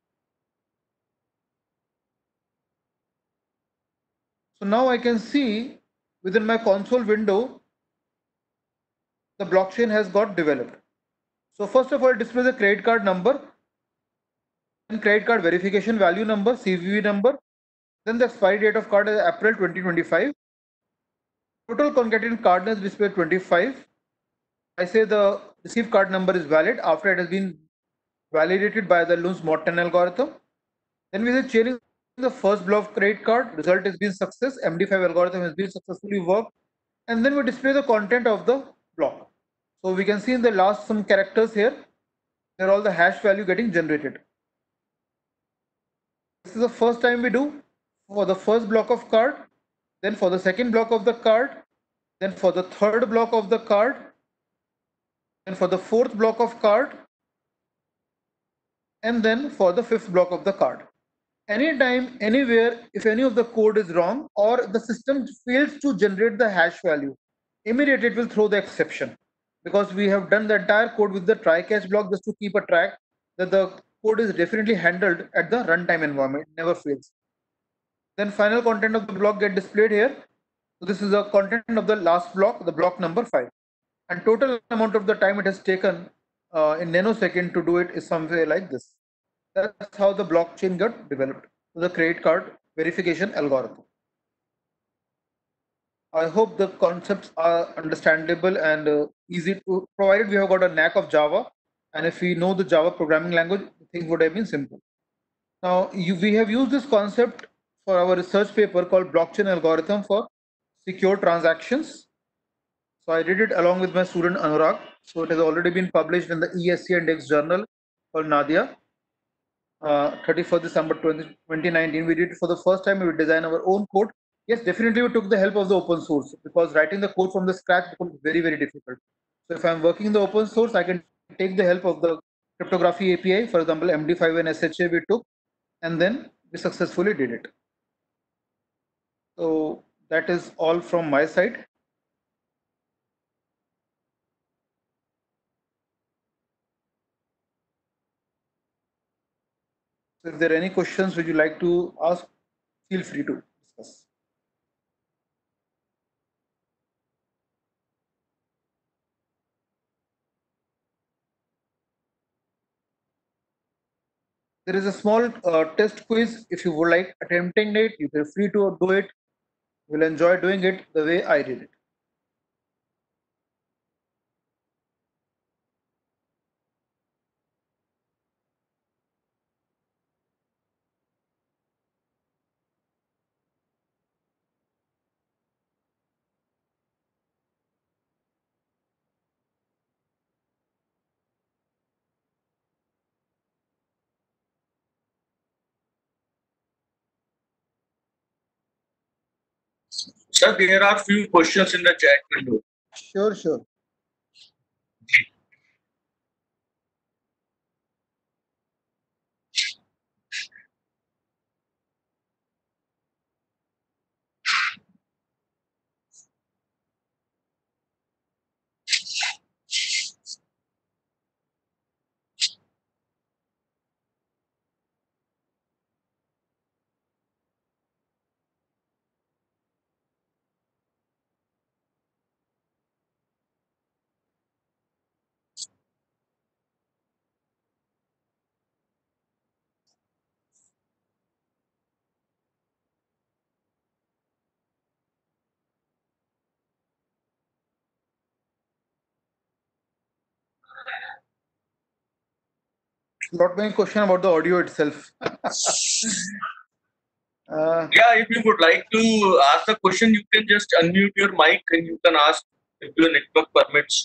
So now I can see within my console window, the blockchain has got developed. So first of all, display the credit card number, and credit card verification value number, C V V number, then the expiry date of card is April twenty twenty-five. Total concatenated card is displayed twenty-five. I say the received card number is valid after it has been validated by the Lewis-Morton algorithm. Then we say chaining the first block of credit card, result has been success, M D five algorithm has been successfully worked, and then we display the content of the block. So we can see in the last some characters here, they're all the hash value getting generated. This is the first time we do for the first block of card, then for the second block of the card, then for the third block of the card, then for the fourth block of card, and then for the fifth block of the card. Anytime, anywhere, if any of the code is wrong or the system fails to generate the hash value, immediately it will throw the exception, because we have done the entire code with the try catch block just to keep a track that the code is definitely handled at the runtime environment, it never fails. Then final content of the block get displayed here. So this is the content of the last block, the block number five, and total amount of the time it has taken uh, in nanosecond to do it is somewhere like this. That's how the blockchain got developed, the credit card verification algorithm. I hope the concepts are understandable and uh, easy to, provided we have got a knack of Java, and if we know the Java programming language, things would have been simple. Now, you, we have used this concept for our research paper called Blockchain Algorithm for Secure Transactions. So I did it along with my student Anurag. So it has already been published in the E S C Index journal called Nadia. Uh, thirty-first December twenty nineteen, we did it for the first time. We designed our own code. Yes, definitely we took the help of the open source, because writing the code from the scratch becomes very, very difficult. So if I'm working in the open source, I can take the help of the cryptography A P I, for example, M D five and S H A we took, and then we successfully did it. So that is all from my side. So if there are any questions would you like to ask, feel free to discuss. There is a small uh, test quiz. If you would like attempting it, you feel free to do it. You will enjoy doing it the way I did it. Sir, there are few questions in the chat window. Sure, sure. Not many question about the audio itself. uh, Yeah, if you would like to ask a question, you can just unmute your mic and you can ask if your network permits.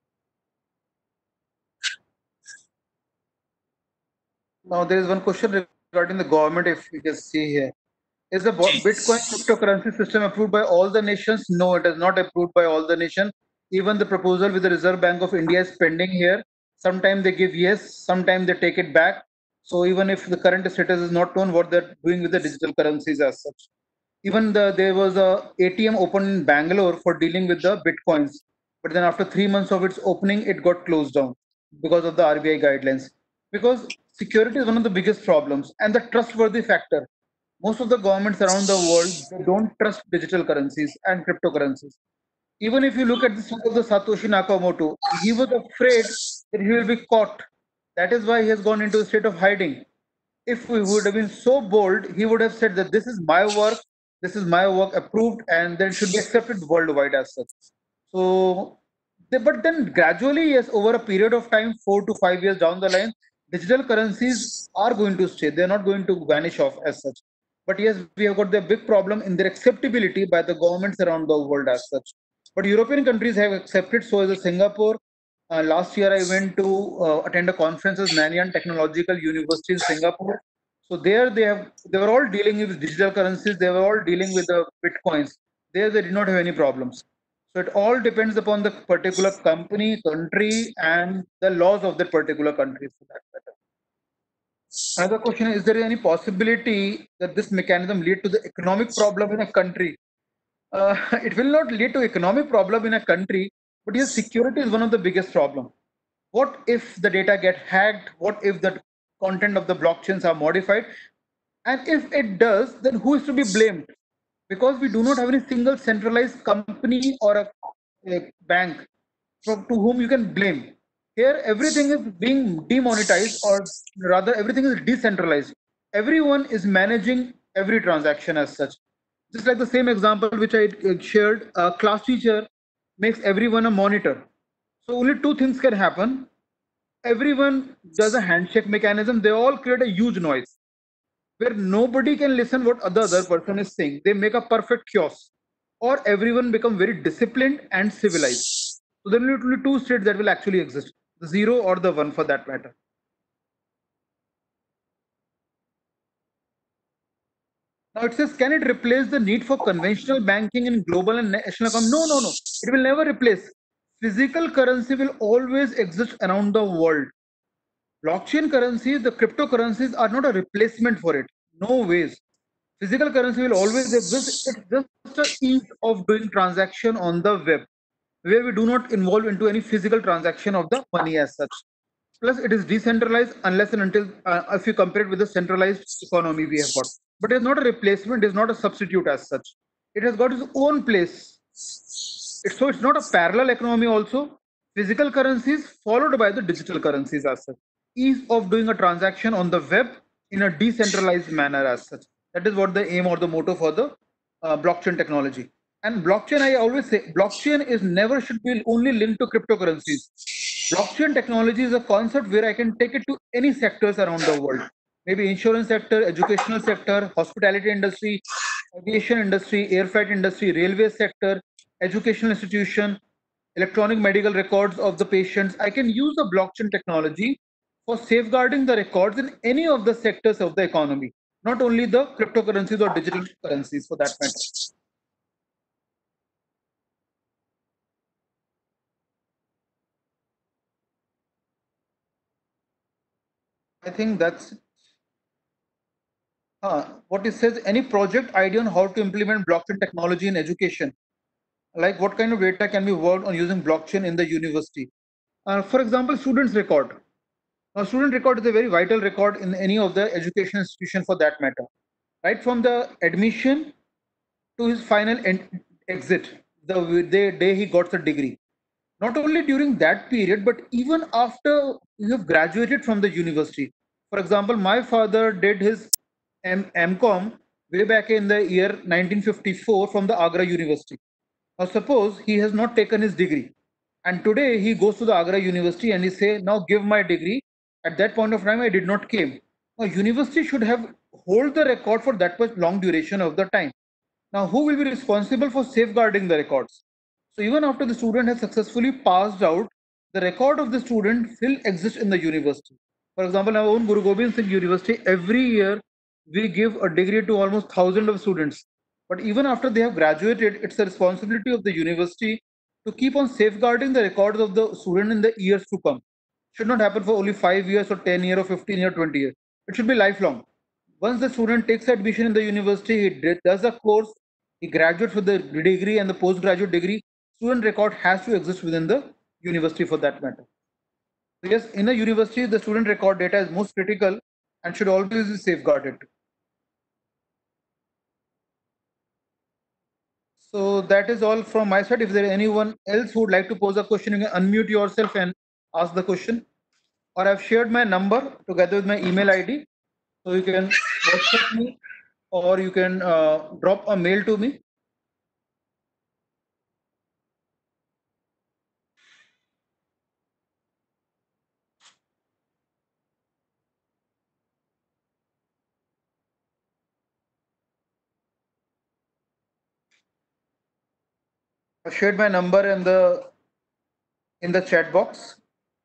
now there is one question regarding the government. If you can see here, is the bo- Bitcoin cryptocurrency system approved by all the nations? No, it is not approved by all the nation. Even the proposal with the Reserve Bank of India is pending here. Sometimes they give yes, sometimes they take it back. So even if the current status is not known, what they're doing with the digital currencies as such. Even the there was a ATM open in Bangalore for dealing with the bitcoins, but then after three months of its opening, it got closed down because of the R B I guidelines. Because security is one of the biggest problems, and the trustworthy factor. Most of the governments around the world they don't trust digital currencies and cryptocurrencies. Even if you look at the story of the Satoshi Nakamoto, he was afraid that he will be caught. That is why he has gone into a state of hiding. If we would have been so bold, he would have said that this is my work, this is my work approved, and then should be accepted worldwide as such. So, they, but then gradually, yes, over a period of time, four to five years down the line, digital currencies are going to stay. They're not going to vanish off as such. But yes, we have got the big problem in their acceptability by the governments around the world as such. But European countries have accepted. So is Singapore. Uh, last year, I went to uh, attend a conference at Nanyang Technological University in Singapore. So there, they have they were all dealing with digital currencies. They were all dealing with the bitcoins. There, they did not have any problems. So it all depends upon the particular company, country, and the laws of that particular country. For that matter. Another question is: is there any possibility that this mechanism lead to the economic problem in a country? Uh, it will not lead to economic problem in a country, but yes, security is one of the biggest problem. What if the data get hacked? What if the content of the blockchains are modified? And if it does, then who is to be blamed? Because we do not have any single centralized company or a, a bank from, to whom you can blame. Here, everything is being demonetized, or rather, everything is decentralized. Everyone is managing every transaction as such. Just like the same example which I uh, shared, a class teacher makes everyone a monitor. So only two things can happen. Everyone does a handshake mechanism. They all create a huge noise where nobody can listen what the other person is saying. They make a perfect chaos, or everyone become very disciplined and civilized. So there are only two states that will actually exist: the zero or the one, for that matter. Now it says, can it replace the need for conventional banking in global and national economy? No, no, no. It will never replace. Physical currency will always exist around the world. Blockchain currencies, the cryptocurrencies are not a replacement for it. No ways. Physical currency will always exist. It's just a ease of doing transaction on the web, where we do not involve into any physical transaction of the money as such. Plus, it is decentralized unless and until uh, if you compare it with the centralized economy we have got. But it's not a replacement. It's not a substitute as such. It has got its own place. It's, so it's not a parallel economy also. Physical currencies followed by the digital currencies as such. Ease of doing a transaction on the web in a decentralized manner as such. That is what the aim or the motto for the uh, blockchain technology. And blockchain, I always say, blockchain is never should be only linked to cryptocurrencies. Blockchain technology is a concept where I can take it to any sectors around the world. Maybe insurance sector, educational sector, hospitality industry, aviation industry, air freight industry, railway sector, educational institution, electronic medical records of the patients. I can use the blockchain technology for safeguarding the records in any of the sectors of the economy, not only the cryptocurrencies or digital currencies for that matter. I think that's uh, what it says. Any project idea on how to implement blockchain technology in education? Like what kind of data can be worked on using blockchain in the university? Uh, for example, students record. Now, student record is a very vital record in any of the education institution for that matter. Right from the admission to his final en- exit, the day, day he got the degree. Not only during that period, but even after you have graduated from the university. For example, my father did his M- MCOM way back in the year nineteen fifty-four from the Agra University. Now, suppose he has not taken his degree, and today he goes to the Agra University and he say, "Now give my degree. At that point of time, I did not came. Now, university should have hold the record for that much long duration of the time. Now, who will be responsible for safeguarding the records? So even after the student has successfully passed out, the record of the student still exists in the university. For example, our own Guru Gobind Singh University, every year we give a degree to almost thousands of students. But even after they have graduated, it's the responsibility of the university to keep on safeguarding the records of the student in the years to come. Should not happen for only five years or ten years or fifteen years, twenty years. It should be lifelong. Once the student takes admission in the university, he does a course, he graduates with the degree and the postgraduate degree, student record has to exist within the university for that matter. So yes, in a university, the student record data is most critical and should always be safeguarded. So that is all from my side. If there is anyone else who would like to pose a question, you can unmute yourself and ask the question. Or I've shared my number together with my email I D. So you can WhatsApp me or you can uh, drop a mail to me. I've shared my number in the in the chat box.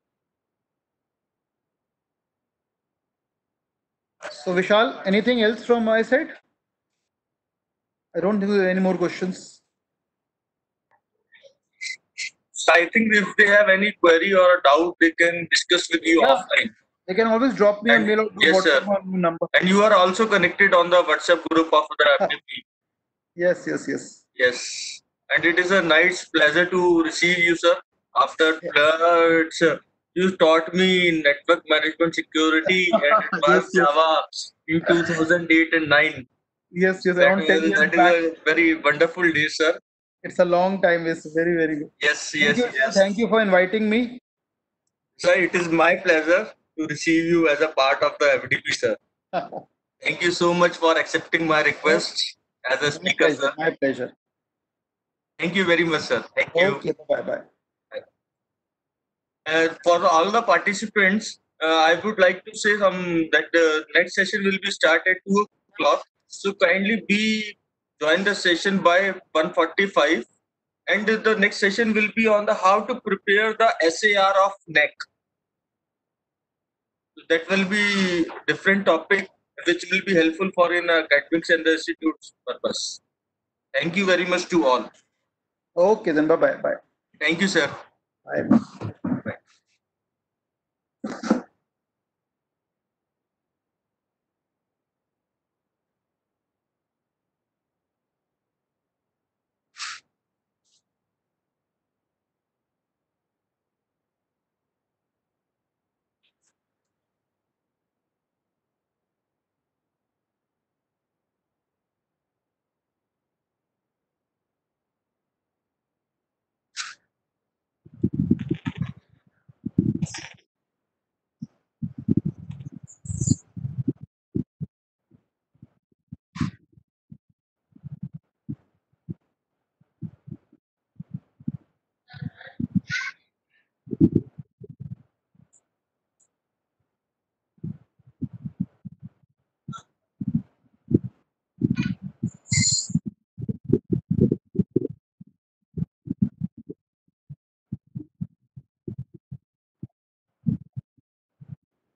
So Vishal, anything else from my side? I don't think there are any more questions. So I think if they have any query or a doubt, they can discuss with you Yeah. offline. They can always drop me a And- mail or yes, sir. WhatsApp on number. And you are also connected on the WhatsApp group of the F D P. Yes, yes, yes. Yes. And it is a nice pleasure to receive you, sir. After floods, uh, you taught me network management security and advanced yes. Java in two thousand eight and nine. Yes, yes. That, Around ten is, years that back. is a very wonderful day, sir. It's a long time. It's very, very good. Yes, Thank yes, you. yes. Thank you for inviting me. Sir, it is my pleasure to receive you as a part of the F D P, sir. Thank you so much for accepting my request as a My speaker, pleasure. sir. My pleasure. Thank you very much, sir. Thank you. Okay. Bye bye. Uh, for all the participants, uh, I would like to say some that the next session will be start at two o'clock. So kindly be join the session by one forty-five, and the next session will be on the how to prepare the S A R of N E C. That will be different topic which will be helpful for in academics and the institute's purpose. Thank you very much to all. Okay, then bye bye. Bye. Thank you, sir. Bye.